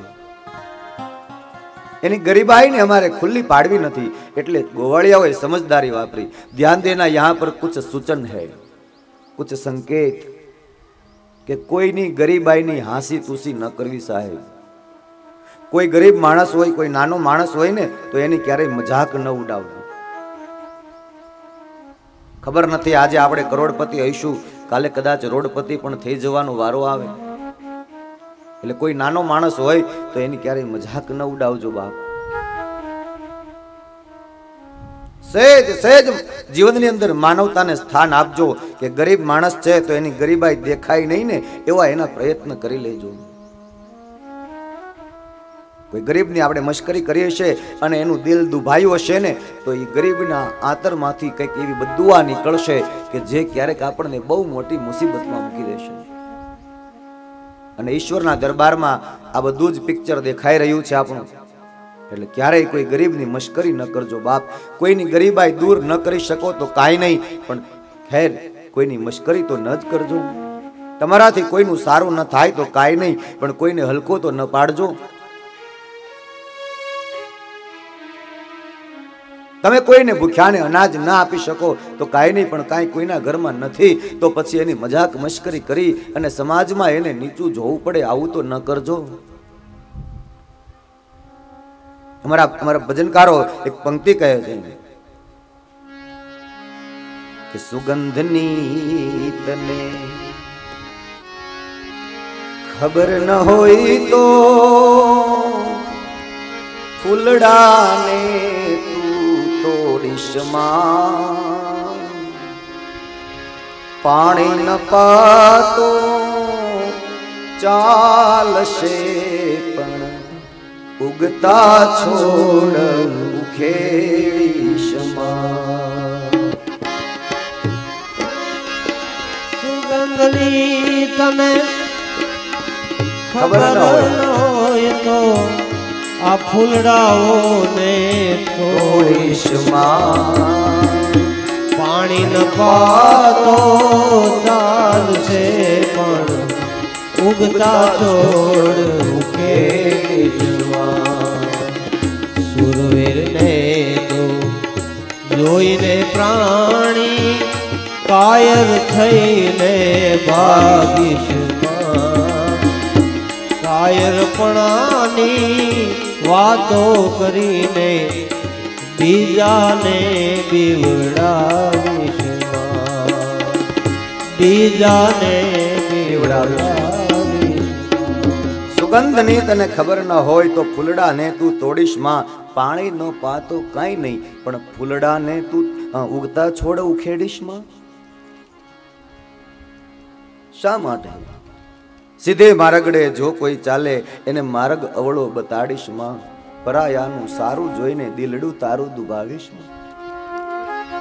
એની ગરીબાઈને અમારે ખુલ્લી પાડવી નથી. એટલે ગોવાળિયાઓએ સમજદારી વાપરી. ધ્યાન દેના, યહાં પર કુછ સૂચન હૈ, કુછ સંકેત, કે કોઈની ગરીબાઈની હાંસી તુસી ન કરવી સાહેબ. કોઈ ગરીબ માણસ હોય, કોઈ નાનો માણસ હોય ને, તો એની ક્યારેય મજાક ન ઉડાવવી. ખબર નથી આજે આપણે કરોડપતિ હઈશું, કાલે કદાચ રોડપતિ પણ થઈ જવાનો વારો આવે. એટલે કોઈ નાનો માણસ હોય તો એની ક્યારેય મજાક ન ઉડાવજો બાપ. સહેજ સહેજ જીવનની અંદર માનવતાને સ્થાન આપજો. કે ગરીબ માણસ છે તો એની ગરીબાઈ દેખાય નહીં ને, એવા એના પ્રયત્ન કરી લેજો. કોઈ ગરીબની આપણે મશ્કરી કરીએ છીએ અને એનું દિલ દુભાયું હશે ને, તો એ ગરીબના આંતરમાંથી કંઈક એવી બદુઆ નીકળશે કે જે ક્યારેક આપણને બહુ મોટી મુસીબતમાં મૂકી દેશે. અને ઈશ્વરના દરબારમાં આ બધું જ પિક્ચર દેખાઈ રહ્યું છે આપણું. એટલે ક્યારેય કોઈ ગરીબની મશ્કરી ન કરજો બાપ. કોઈની ગરીબાઈ દૂર ન કરી શકો તો કાંઈ નહીં, પણ ખેર કોઈની મશ્કરી તો ન જ કરજો. તમારાથી કોઈનું સારું ન થાય તો કાંઈ નહીં, પણ કોઈને હલકો તો ન પાડજો. તમે કોઈને ભૂખ્યાને અનાજ ના આપી શકો તો કાંઈ નહીં, પણ કાંઈ કોઈના ઘરમાં નથી તો પછી એની મજાક મશ્કરી કરી અને સમાજમાં એને નીચું જોવું પડે, આવું તો ન કરજો. અમારા અમારા ભજનકારો એક પંક્તિ કહે છે કે સુગંધની તને ખબર ન હોય તો ફૂલડાને તોડીશમાં, પાણી ન પાતો ચાલશે પણ ઉગતા છોડ ઉખેડીશમાં. સુગંધની તને ખબર ન હોય તો આ ફૂલડાઓને તોડીશમાં, પાણી ન પાતો ચાલશે પણ ઉગતા છોડ ઉખેડીશમાં. સુરવીરને તો જોઈને પ્રાણી કાયર થઈને ભાગીશમાં, કાયરપણાની વાતો કરીને બીજાને બીવડાવીશમાં, બીજાને બીવડાવી. સુગંધની તને ખબર ન હોય તો ફૂલડાને તું તોડીશમાં, પાણી ન પાતો કાંઈ નહીં, પણ ફૂલડાને તું ઉગતા છોડ ઉખેડીશમાં. શા માટે? સીધે માર્ગડે જો કોઈ ચાલે એને માર્ગ અવળો બતાડીશમાં, પરાયાનું સારું જોઈને દિલડું તારું દુભાવીશમાં.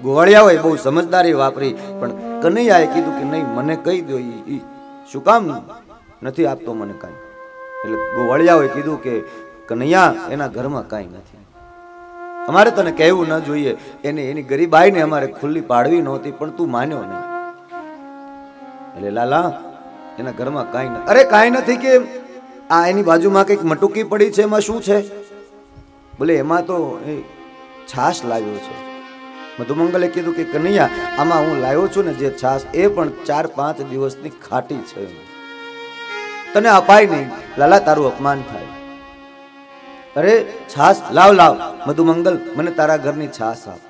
ગોવાળિયાઓએ બહુ સમજદારી વાપરી, પણ કનૈયાએ કીધું કે નહીં, મને કહી દો, ઈ શું કામ નથી આપતો મને કાંઈ. એટલે ગોવાળિયાઓએ કીધું કે કનૈયા, એના ઘરમાં કાંઈ નથી, અમારે તને કહેવું ન જોઈએ, એને એની ગરીબાઈને અમારે ખુલ્લી પાડવી નહોતી, પણ તું માન્યો નહીં. એટલે લાલા, એના ઘરમાં કાંઈ નથી. અરે કાંઈ નથી કે આ એની બાજુમાં કંઈક મટુકી પડી છે, એમાં શું છે? બોલે એમાં તો એ છાશ લાવ્યો છે. મધુમંગલે કીધું કે કનૈયા, આમાં હું લાવ્યો છું ને જે છાશ, એ પણ ચાર પાંચ દિવસની ખાટી છે, તને અપાય નહીં. લાલા, તારું અપમાન થાય. અરે છાશ લાવ લાવ મધુમંગલ, મને તારા ઘરની છાશ આપ.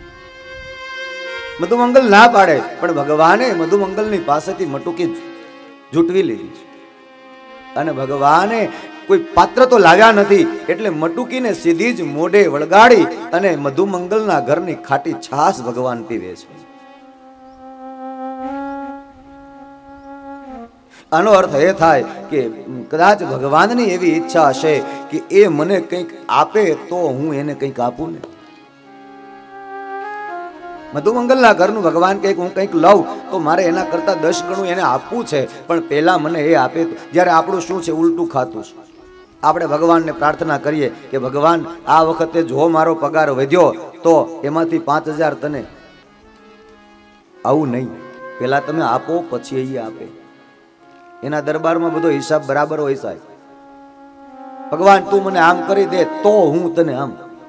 મધુમંગલ ના પાડે, પણ ભગવાને મધુમંગલની પાસેથી મટુકી જૂટવી લીધી છે. અને ભગવાને કોઈ પાત્ર તો લાવ્યા નથી, એટલે મટુકીને સીધી જ મોઢે વળગાડી અને મધુમંગલના ઘરની ખાટી છાશ ભગવાન પીવે છે. આનો અર્થ એ થાય કે કદાચ ભગવાનની એવી ઈચ્છા હશે કે એ મને કંઈક આપે તો હું એને કંઈક આપું ને. મધુમંગલના ઘરનું ભગવાન કંઈક હું કંઈક લઉં તો મારે એના કરતા દસ ગણું એને આપવું છે, પણ પહેલા મને એ આપે. જ્યારે આપણું શું છે, ઉલટું ખાતું છે. આપણે ભગવાનને પ્રાર્થના કરીએ કે ભગવાન, આ વખતે જો મારો પગાર વધ્યો તો એમાંથી પાંચ હજાર તને. આવું નહીં, પહેલા તમે આપો, પછી એ આપે. એના દરબારમાં બધો હિસાબ બરાબર હોય સાહેબ. ભગવાન, તું મને આમ કરી દે તો હું તને આમ.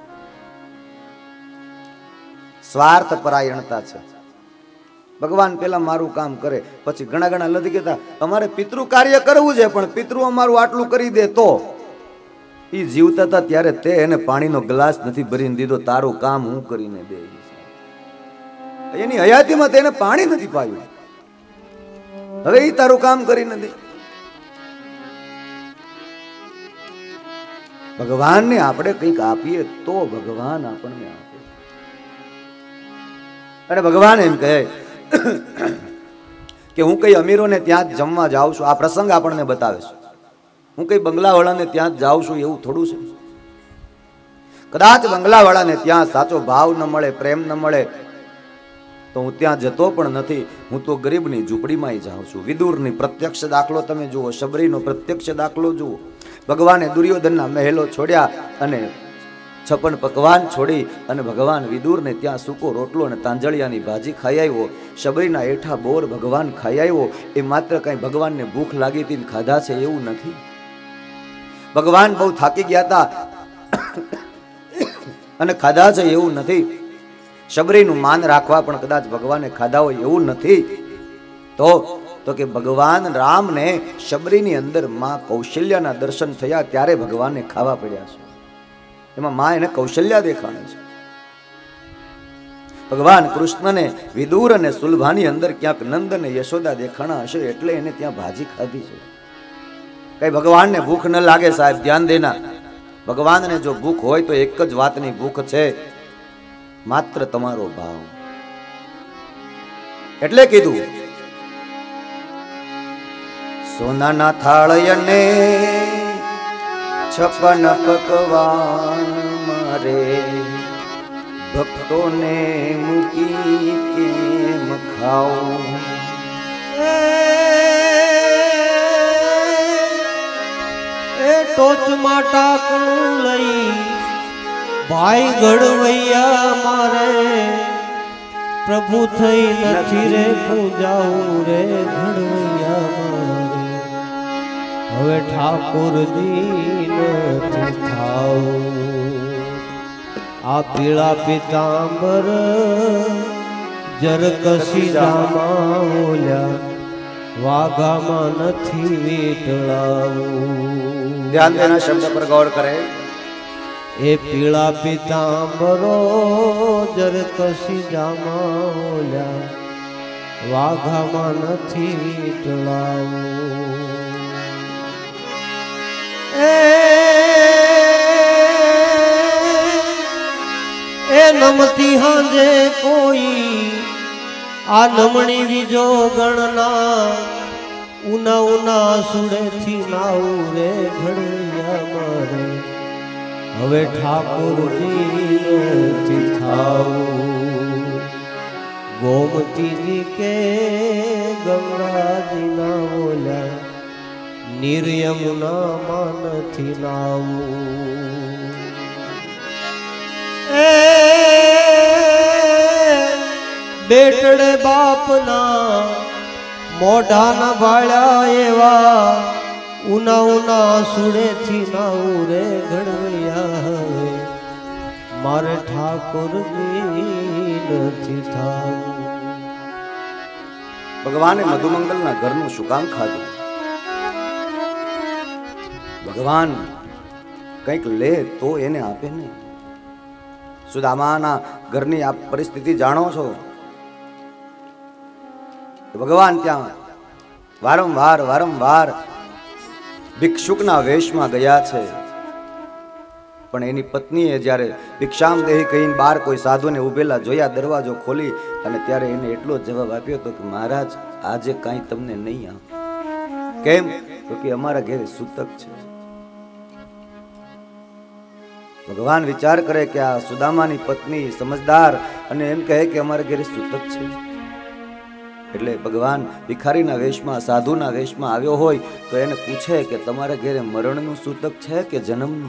સ્વાર્થ પરાયણતા છે. ભગવાન પેલા મારું કામ કરે, પછી ઘણા ઘણા નથી કહેતા અમારે પિતૃ કાર્ય કરવું છે, પણ પિતૃ અમારું આટલું કરી દે તો. એ જીવતા હતા ત્યારે તે એને પાણીનો ગ્લાસ નથી ભરીને દીધો, તારું કામ હું કરીને દે. એની હયાતીમાં તેને પાણી નથી પાયું, હવે એ તારું કામ કરીને દે. ભગવાનને આપણે કંઈક આપીએ તો ભગવાન આપણને આપે. અને ભગવાન એમ કહે કે હું કઈ અમીરોને ત્યાં જ જમવા જાઉં છું. આ પ્રસંગ આપણને બતાવે છે. હું કઈ બંગલાવાળાને ત્યાં જ જાઉં છું એવું થોડું છે. કદાચ બંગલાવાળાને ત્યાં સાચો ભાવ ન મળે, પ્રેમ ન મળે, તો હું ત્યાં જતો પણ નથી. હું તો ગરીબની ઝૂંપડીમાં જાઉં છું. વિદુરની પ્રત્યક્ષ દાખલો તમે જુઓ, શબરીનો પ્રત્યક્ષ દાખલો જુઓ. ભગવાને દુર્યોધનના મહેલો છોડ્યા અને છપ્પન પકવાન છોડી અને ભગવાન વિદુરને ત્યાં સૂકો રોટલો અને તાંજળિયાની ભાજી ખાઈ આવ્યો. શબરીના એઠા બોર ભગવાન ખાઈ આવ્યો. એ માત્ર કઈ ભગવાનને ભૂખ લાગી હતી ખાધા છે એવું નથી. ભગવાન બહુ થાકી ગયા હતા અને ખાધા છે એવું નથી. શબરીનું માન રાખવા પણ કદાચ ભગવાને ખાધા હોય એવું નથી. તો તો કે ભગવાન રામને શબરીની અંદર માં કૌશલ્યાના દર્શન થયા ત્યારે ભગવાનને ખાવા પડ્યા છે. એમાં માં એને કૌશલ્યા દેખાણે છે. ભગવાન કૃષ્ણને વિદુર અને સુલભાની અંદર ક્યાંક નંદ અને યશોદા દેખાણા હશે એટલે એને ત્યાં ભાજી ખાધી છે. કઈ ભગવાનને ભૂખ ન લાગે સાહેબ, ધ્યાન દેના. ભગવાનને જો ભૂખ હોય તો એક જ વાતની ભૂખ છે, માત્ર તમારો ભાવ. એટલે કીધું સોનાના થાળયને છપ્પન પકવાન મારે ભક્તોને મૂકી કેમ ખાઓ. એ ટોચમાં ટાકણું લઈ ભાઈ ઘડવૈયા મારે પ્રભુ થઈ નથી રે પૂજાવું રે ઘડવૈયા મારે હવે ઠાકોરજી નથી થાવું. આ પીળા પિતાંબર જરકસી જામાં ઓલ્યા વાઘામાં નથી વીટળાવું. ધ્યાન દેના શબ્દ પર ગૌર કરે. એ પીળા પિતાંબરો જરકસી જામાં ઓલ્યા વાઘામાં નથી વીટળાવું. એ નમતી હાંજે કોઈ આ નમણી બીજો ગણના ઉના ઉના સુડેથી નાવું રે ઘડૈયા મારે હવે ઠાકોરજી નથી થાવું. गोमती जी के गंगा जी ना बोला नीर यमुना मान थी नाऊ ए बेटड़े बापना मोढ़ा न भाड़ा एवा उना उना सुड़े थी नाऊ रे घड़वैया मारे ठाकुर નથી થાવું ભગવાને મધુમંગલના ઘરનું શું કામ ખાધું? ભગવાન કંઈક લે તો એને આપે ને. સુદામાના ઘરની આ પરિસ્થિતિ જાણો છો. ભગવાન ત્યાં વારંવાર વારંવાર ભિક્ષુકના વેશમાં ગયા છે, પણ એની પત્નીએ જ્યારે ભિક્ષામ દેહી કહીને બહાર કોઈ સાધુને ઉભેલા જોયા, દરવાજો ખોલી અને ત્યારે એને એટલો જવાબ આપ્યો હતો કે મહારાજ આજે કાંઈ તમને નહીં આપ. કેમ? તો કે અમારા ઘરે સૂતક છે. ભગવાન વિચાર કરે કે આ સુદામાની પત્ની સમજદાર અને એમ કહે કે અમારા ઘરે સૂતક છે, એટલે ભગવાન ભિખારીના વેશમાં સાધુના વેશમાં આવ્યો હોય તો એને પૂછે કે તમારા ઘરે મરણનું સૂતક છે કે જન્મનું?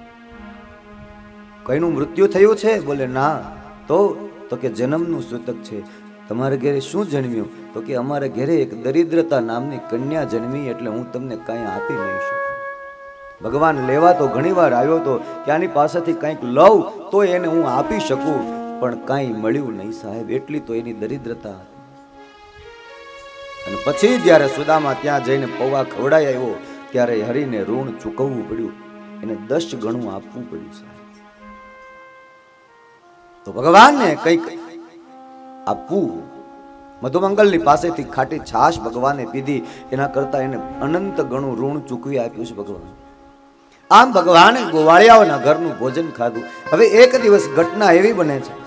કઈનું મૃત્યુ થયું છે? બોલે ના. તો તો કે જન્મનું સૂતક છે. તમારા ઘરે શું જન્મ્યું? તો કે અમારા ઘરે એક દરિદ્રતા નામની કન્યા જન્મી, એટલે હું તમને કાંઈ આપી નહીં શકું. ભગવાન લેવા તો ઘણી વાર આવ્યો તો કે આની પાસેથી કંઈક લઉં તો એને હું આપી શકું, પણ કાંઈ મળ્યું નહીં સાહેબ, એટલી તો એની દરિદ્રતા હતી. અને પછી જ્યારે સુદામા ત્યાં જઈને પૌવા ખવડાઈ આવ્યો ત્યારે હરિને ઋણ ચૂકવવું પડ્યું, એને દસ ગણું આપવું પડ્યું સાહેબ. તો ભગવાનને કંઈક આપવું. મધુમંગલની પાસેથી ખાટી છાશ ભગવાને પીધી, એના કરતા એને અનંત ગણું ઋણ ચૂકવી આપ્યું છે ભગવાન. આમ ભગવાને ગોવાળિયાઓના ઘરનું ભોજન ખાધું. હવે એક દિવસ ઘટના એવી બને છે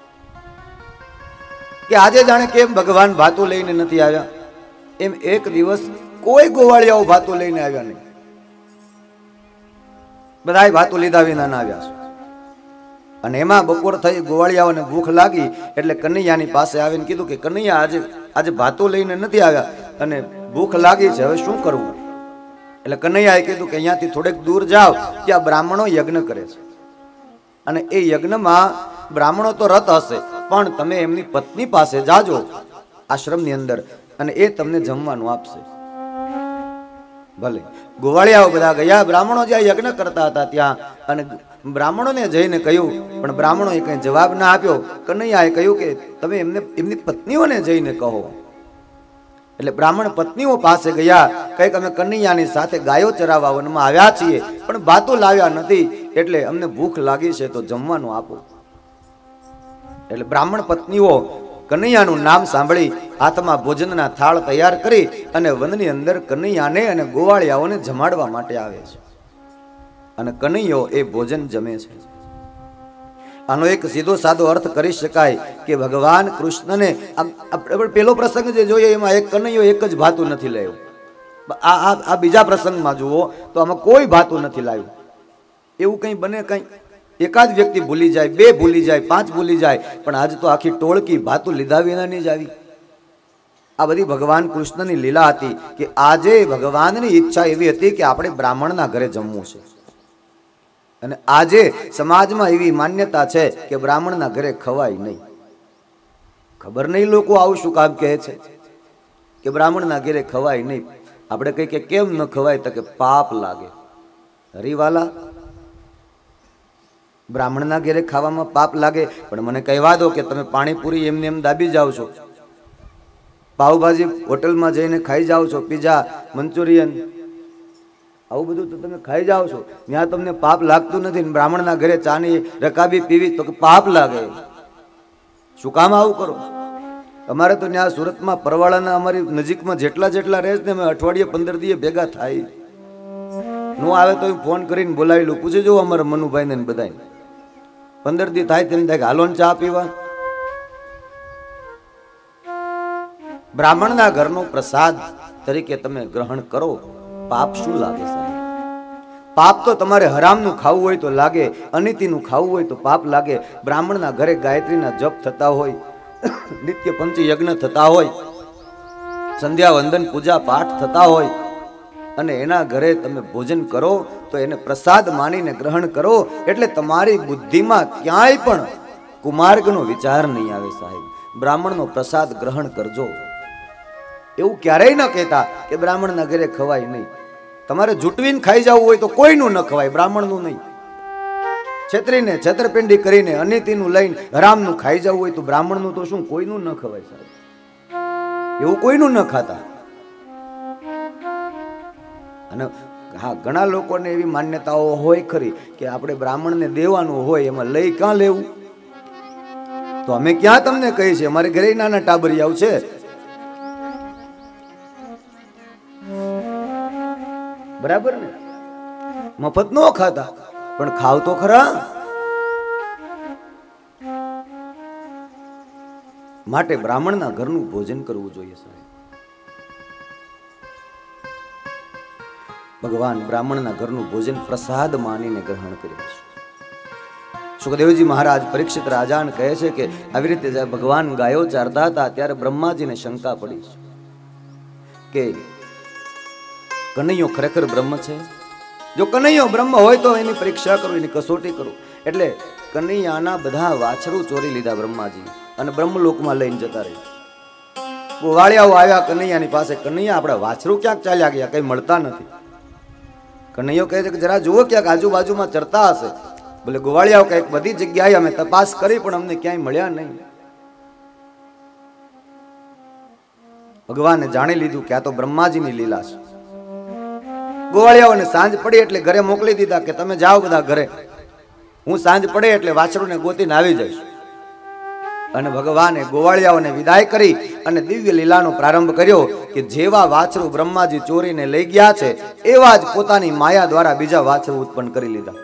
કે આજે જાણે કેમ ભગવાન ભાતું લઈને નથી આવ્યા, એમ એક દિવસ કોઈ ગોવાળિયાઓ ભાતું લઈને આવ્યા નહીં. બધા ભાતું લીધા વિના ના આવ્યા છે. અને એમાં બપોર થઈ, ગોવાળિયાઓને ભૂખ લાગી એટલે કનૈયાની પાસે આવીને કીધું કે કનૈયા આજે આજે ભાતું લઈને નથી આવ્યા અને ભૂખ લાગી છે, હવે શું કરવું? એટલે કનૈયાએ કીધું કે અહીંયાથી થોડેક દૂર જાઓ, ત્યાં બ્રાહ્મણો યજ્ઞ કરે છે અને એ યજ્ઞમાં બ્રાહ્મણો તો રત હશે, પણ તમે એમની પત્ની પાસે જાજો આશ્રમની અંદર અને એ તમને જમવાનું આપશે. ભલે. ગોવાળિયાઓ બધા ગયા બ્રાહ્મણો જ્યાં યજ્ઞ કરતા હતા ત્યાં, અને બ્રાહ્મણોને જઈને કહ્યું, પણ બ્રાહ્મણોએ કઈ જવાબ ના આપ્યો. કનૈયાએ કહ્યું કે તમે એમને એમની પત્નીઓને જઈને કહો. એટલે બ્રાહ્મણ પત્નીઓ પાસે ગયા, કંઈક અમે કનૈયાની સાથે ગાયો ચરાવવા વનમાં આવ્યા છીએ, પણ ભાતું લાવ્યા નથી, એટલે અમને ભૂખ લાગી છે તો જમવાનું આપો. એટલે બ્રાહ્મણ પત્નીઓ કનૈયાનું નામ સાંભળી હાથમાં ભોજનના થાળ તૈયાર કરી અને વનની અંદર કનૈયાને અને ગોવાળિયાઓને જમાડવા માટે આવે છે અને કનૈયો એ ભોજન જમે છે. આનો એક સીધો સાદો અર્થ કરી શકાય કે ભગવાન કૃષ્ણને પેલો પ્રસંગ જે જોઈએ એમાં એક કનૈયો એક જ ભાતું નથી લાવ્યો. આ આ બીજા પ્રસંગમાં જુઓ તો આમાં કોઈ ભાતું નથી લાવ્યું. એવું કંઈ બને, કંઈ એકાદ વ્યક્તિ ભૂલી જાય, બે ભૂલી જાય, પાંચ ભૂલી જાય, પણ આજ તો આખી ટોળકી ભાતું લીધા વિના નહીં જ આવી. આ બધી ભગવાન કૃષ્ણની લીલા હતી કે આજે ભગવાનની ઈચ્છા એવી હતી કે આપણે બ્રાહ્મણના ઘરે જમવું છે, અને આજે સમાજમાં એવી માન્યતા છે કે બ્રાહ્મણના ઘરે ખવાય નહીં. ખબર નહીં લોકો આવું શું કામ કહે છે કે બ્રાહ્મણના ઘરે ખવાય નહીં. આપણે કહીએ કે કેમ ન ખવાય? તો કે પાપ લાગે. હરિવાલા, બ્રાહ્મણના ઘરે ખાવામાં પાપ લાગે, પણ મને કહેવા દો કે તમે પાણીપુરી એમને એમ દાબી જાઓ છો, પાવભાજી હોટલમાં જઈને ખાઈ જાઓ છો, પીઝા, મંચુરિયન, આવું બધું તો તમે ખાઈ જાઓ છો, ત્યાં તમને પાપ લાગતું નથી. બ્રાહ્મણના ઘરે ચાની રકાબી પીવી તો કે પાપ લાગે. શું કામ આવું કરો? અમારે તો ત્યાં સુરતમાં પરવાળાના અમારી નજીકમાં જેટલા જેટલા રહે છે ને, અમે અઠવાડિયે પંદર દિવસ ભેગા થાય. નો આવે તો ફોન કરીને બોલાવી લઉં, પૂછી જવું અમારા મનુભાઈ ને બધા. પંદર દી થાય તેમ થાય હાલો ને ચા પીવા. બ્રાહ્મણના ઘરનો પ્રસાદ તરીકે તમે ગ્રહણ કરો, પાપ શું લાગે સાહેબ? પાપ તો તમારે હરામનું ખાવું હોય તો લાગે, અનિતિનું ખાવું હોય તો પાપ લાગે. બ્રાહ્મણના ઘરે ગાયત્રીના જપ થતા હોય, નિત્ય પંચ યજ્ઞ થતા હોય, સંધ્યા વંદન પૂજા પાઠ થતા હોય અને એના ઘરે તમે ભોજન કરો તો એને પ્રસાદ માનીને ગ્રહણ કરો, એટલે તમારી બુદ્ધિમાં ક્યાંય પણ કુમાર્ગનો વિચાર નહીં આવે. સાહેબ, બ્રાહ્મણનો પ્રસાદ ગ્રહણ કરજો. એવું ક્યારેય ન કહેતા કે બ્રાહ્મણના ઘરે ખવાય નહીં. તમારે જૂટવીને ખાઈ જવું હોય તો કોઈનું ન ખવાય, બ્રાહ્મણનું નહીં. છેતરીને છેતરપિંડી કરીને અનિતિનું લઈને હરામનું ખાઈ જવું હોય તો બ્રાહ્મણનું તો શું કોઈનું ન ખવાય. સાહેબ, એવું કોઈનું ન ખાતા. અને હા, ઘણા લોકોને એવી માન્યતાઓ હોય ખરી કે આપણે બ્રાહ્મણને દેવાનું હોય, એમાં લઈ ક્યાં લેવું? તો અમે ક્યાં તમને કહી છે, અમારે ઘરે નાના ટાબરિયાઓ છે. બરાબર ને? મફત નો ખાતા, પણ ખાવ તો ખરા. માટે બ્રાહ્મણના ઘરનું ભોજન કરવું જોઈએ. સાહેબ, ભગવાન બ્રાહ્મણના ઘરનું ભોજન પ્રસાદ માનીને ગ્રહણ કર્યું છે. સુખદેવજી મહારાજ પરીક્ષિત રાજાને કહે છે કે આવી રીતે ભગવાન ગાયો ચારતા હતા ત્યારે બ્રહ્માજીને શંકા પડી કે કનૈયો ખરેખર બ્રહ્મ છે? જો કનૈયો બ્રહ્મ હોય તો એની પરીક્ષા કરું, એની કસોટી કરું. એટલે કનૈયાના બધા વાછરું ચોરી લીધા બ્રહ્માજી અને બ્રહ્મલોકમાં લઈને જતા રહ્યા. ગોવાળિયાઓ આવ્યા કનૈયાની પાસે, કનૈયા આપણા વાછરું ક્યાંક ચાલ્યા ગયા, કઈ મળતા નથી. કનૈયો કહે છે કે જરા જુઓ, ક્યાંક આજુબાજુમાં ચરતા હશે. બોલે ગોવાળિયાઓ કંઈક બધી જગ્યાએ અમે તપાસ કરી પણ અમને ક્યાંય મળ્યા નહીં. ભગવાને જાણી લીધું કે આ તો બ્રહ્માજીની લીલા છે. ગોવાળિયાઓને સાંજ પડી એટલે ઘરે મોકલી દીધા કે તમે જાઓ બધા ઘરે, હું સાંજ પડે એટલે વાછરુને ગોતીને આવી જઈશ. અને ભગવાને ગોવાળિયાઓને વિદાય કરી અને દિવ્ય લીલાનો પ્રારંભ કર્યો કે જેવા વાછરું બ્રહ્માજી ચોરીને લઈ ગયા છે એવા જ પોતાની માયા દ્વારા બીજા વાછરું ઉત્પન્ન કરી લીધા.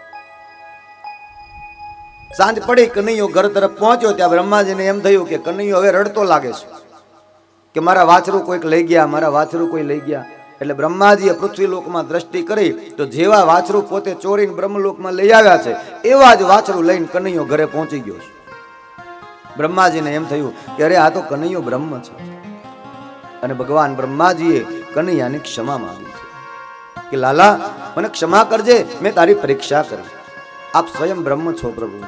સાંજ પડી, કનૈયો ઘર તરફ પહોંચ્યો. ત્યાં બ્રહ્માજીને એમ થયું કે કનૈયો હવે રડતો લાગે છે કે મારા વાછરું કોઈક લઈ ગયા, મારા વાછરું કોઈ લઈ ગયા. એટલે બ્રહ્માજીએ પૃથ્વીલોકમાં દ્રષ્ટિ કરી તો જેવા વાછરું પોતે ચોરીને બ્રહ્મલોકમાં લઈ આવ્યા છે એવા જ વાછરું લઈને કનૈયો ઘરે પહોંચી ગયો છે. બ્રહ્માજીને એમ થયું કે અરે આ તો કનૈયો બ્રહ્મ છે. અને ભગવાન બ્રહ્માજીએ કનૈયાની ક્ષમા માંગી છે કે લાલા મને ક્ષમા કરજે, મેં તારી પરીક્ષા કરી, આપ સ્વયં બ્રહ્મ છો પ્રભુ.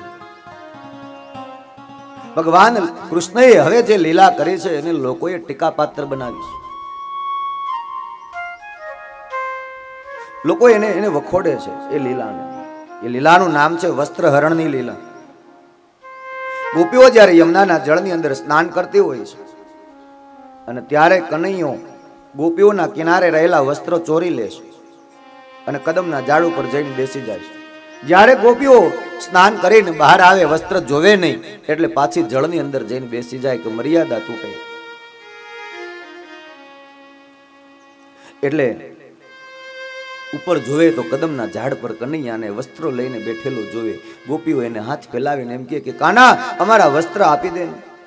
ભગવાન કૃષ્ણએ હવે જે લીલા કરી છે એને લોકોએ ટીકા પાત્ર બનાવી છે. લોકો એને એને વખોડે છે એ લીલાને. એ લીલાનું નામ છે વસ્ત્રહરણની લીલા. ગોપીઓ જ્યારે યમુનાના જળની અંદર સ્નાન કરતી હોય છે અને ત્યારે કનૈયો ગોપીઓના કિનારે રહેલા વસ્ત્રો ચોરી લે છે અને કદમના ઝાડ ઉપર જઈને બેસી જાય છે. જ્યારે ગોપીઓ સ્નાન કરીને બહાર આવે, વસ્ત્ર જોવે નહીં એટલે પાછી જળની અંદર જઈને બેસી જાય કે મર્યાદા તૂટે. એટલે ઉપર જોવે તો કદમના ઝાડ પર કનૈયાને વસ્ત્રો લઈને બેઠેલો જોવે. ગોપીઓ એને હાથ ફેલાવીને એમ કે કાના અમારા વસ્ત્ર આપી દે.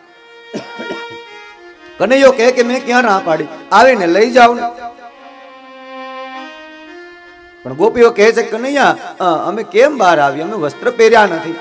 કનૈયો કહે કે મેં ક્યાં ના પાડી, આવીને લઈ જાવ ને. પણ ગોપીઓ કહે છે કનૈયા અમે કેમ બહાર આવી, અમે વસ્ત્ર પહેર્યા નથી.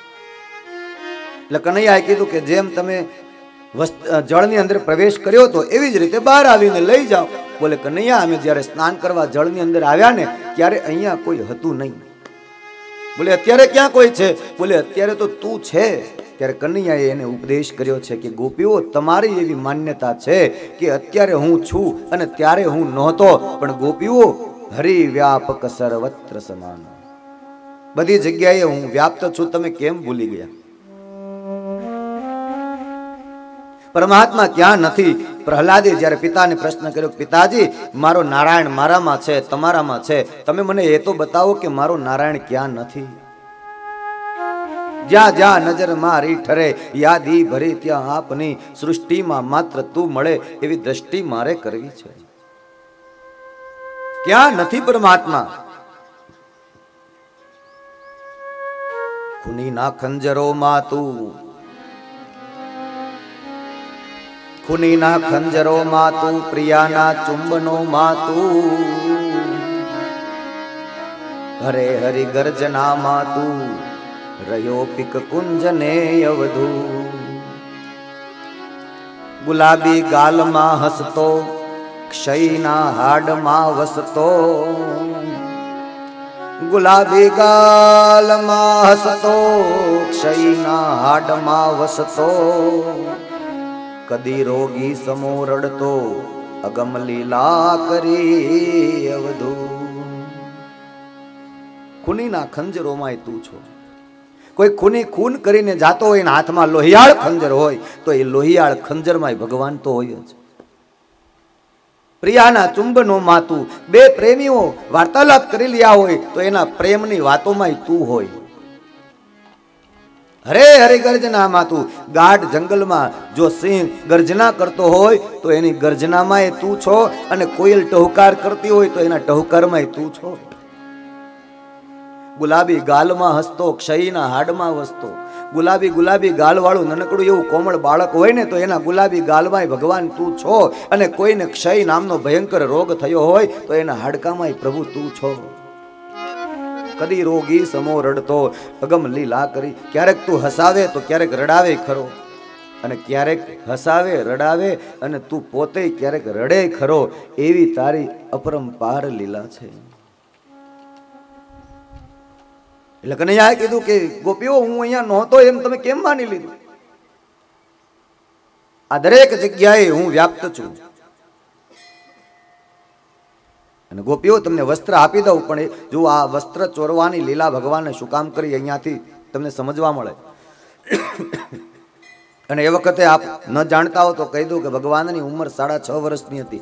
એટલે કનૈયાએ કીધું કે જેમ તમે જળની અંદર પ્રવેશ કર્યો હતો એવી જ રીતે બહાર આવીને લઈ જાઓ. બોલે કનૈયા અમે જ્યારે સ્નાન કરવા જળની અંદર આવ્યા ને ત્યારે અહીંયા કોઈ હતું નહીં. બોલે અત્યારે ક્યાં કોઈ છે? બોલે અત્યારે તો તું છે. ત્યારે કનૈયાએ એને ઉપદેશ કર્યો છે કે ગોપીઓ તમારી એવી માન્યતા છે કે અત્યારે હું છું અને ત્યારે હું નહોતો, પણ ગોપીઓ હરિ વ્યાપક સર્વત્ર સમાન, બધી જગ્યાએ હું વ્યાપ્ત છું, તમે કેમ ભૂલી ગયા? પરમાત્મા ક્યાં નથી? પ્રહલાદે જ્યારે પિતાને પ્રશ્ન કર્યો, પિતાજી મારો નારાયણ મારામાં છે, તમારામાં છે, તમે મને એ તો બતાવો કે મારો નારાયણ ક્યાં નથી? જ્યાં જ્યાં નજર મારી ઠરે યાદી ભરી ત્યાં આપની સૃષ્ટિમાં માત્ર તું મળે એવી દ્રષ્ટિ મારે કરવી છે. ક્યાં નથી પરમાત્મા? ખૂનીના ખંજરોમાં તું, ખૂનીના ખંજરોમાં તું, પ્રિયાના ચુંબનોમાં તું, હરે હરિ ગર્જનામાં તું, રહ્યો પિક કુંજ ને અવધુ. ગુલાબી ગાલમાં હસતો ક્ષયના હાડમાં વસતો ગુલાબી ગાલમાં હસતો ક્ષયના હાડમાં વસતો કદી રોગી સમો રડતો અગમ લીલા કરી અવધુ ખૂનીના ખંજરોમાં તું છો. કોઈ ખૂની ખૂન કરીને જાતો હોય ને હાથમાં લોહિયાળ ખંજર હોય તો એ લોહિયાળ ખંજરમાં ભગવાન તો હોય જ. પ્રિયાના ચુંબનો માતું બે પ્રેમીઓ વાર્તાલાપ કરી રહ્યા હોય તો એના પ્રેમની વાતોમાં તું હોય. હરે હરે ગર્જના માતું ગાઢ જંગલમાં જો સિંહ ગર્જના કરતો હોય તો એની ગર્જનામાં તું છો અને કોયલ ટહુકાર કરતી હોય તો એના ટહુકારમાં તું છો. ગુલાબી ગાલમાં હસતો ક્ષયના હાડમાં વસતો ગુલાબી ગુલાબી ગાલ વાળું નનકડું એવું કોમળ બાળક હોય ને તો એના ગુલાબી ગાલમાં ભગવાન તું છો અને કોઈને ક્ષય નામનો ભયંકર રોગ થયો હોય તો એના હાડકામાં પ્રભુ તું છો. કદી રોગી સમો રડતો અગમ લીલા કરી. ક્યારેક તું હસાવે તો ક્યારેક રડાવે ખરો અને ક્યારેક હસાવે રડાવે અને તું પોતે ક્યારેક રડે ખરો. એવી તારી અપરંપાર લીલા છે. એટલે કનૈયાએ કીધું કે ગોપીઓ હું અહીંયા નહોતો એમ તમે કેમ માની લીધું? આ દરેક જગ્યાએ હું વ્યાપ્ત છું. અને ગોપીઓ તમને વસ્ત્ર આપી દઉં પણ જો આ વસ્ત્ર ચોરવાની લીલા ભગવાને શું કામ કરી અહીંયાથી તમને સમજવા મળે. અને એ વખતે આપ ન જાણતા હો તો કહી દઉં કે ભગવાનની ઉંમર સાડા છ વર્ષની હતી.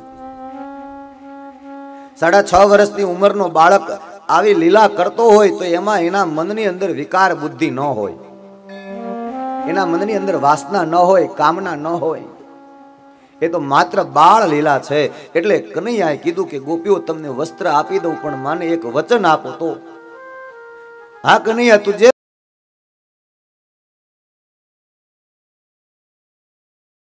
સાડા છ વર્ષની ઉંમરનો બાળક આવી લીલા કરતો હોય તો એમાં એના મનની અંદર વિકાર બુદ્ધિ ન હોય, એના મનની અંદર વાસના ન હોય, કામના ન હોય. એ તો માત્ર બાળ લીલા છે. એટલે કનૈયાએ કીધું કે ગોપીઓ તમને વસ્ત્ર આપી દઉં પણ મને એક વચન આપો તો. હા કનૈયા તું જે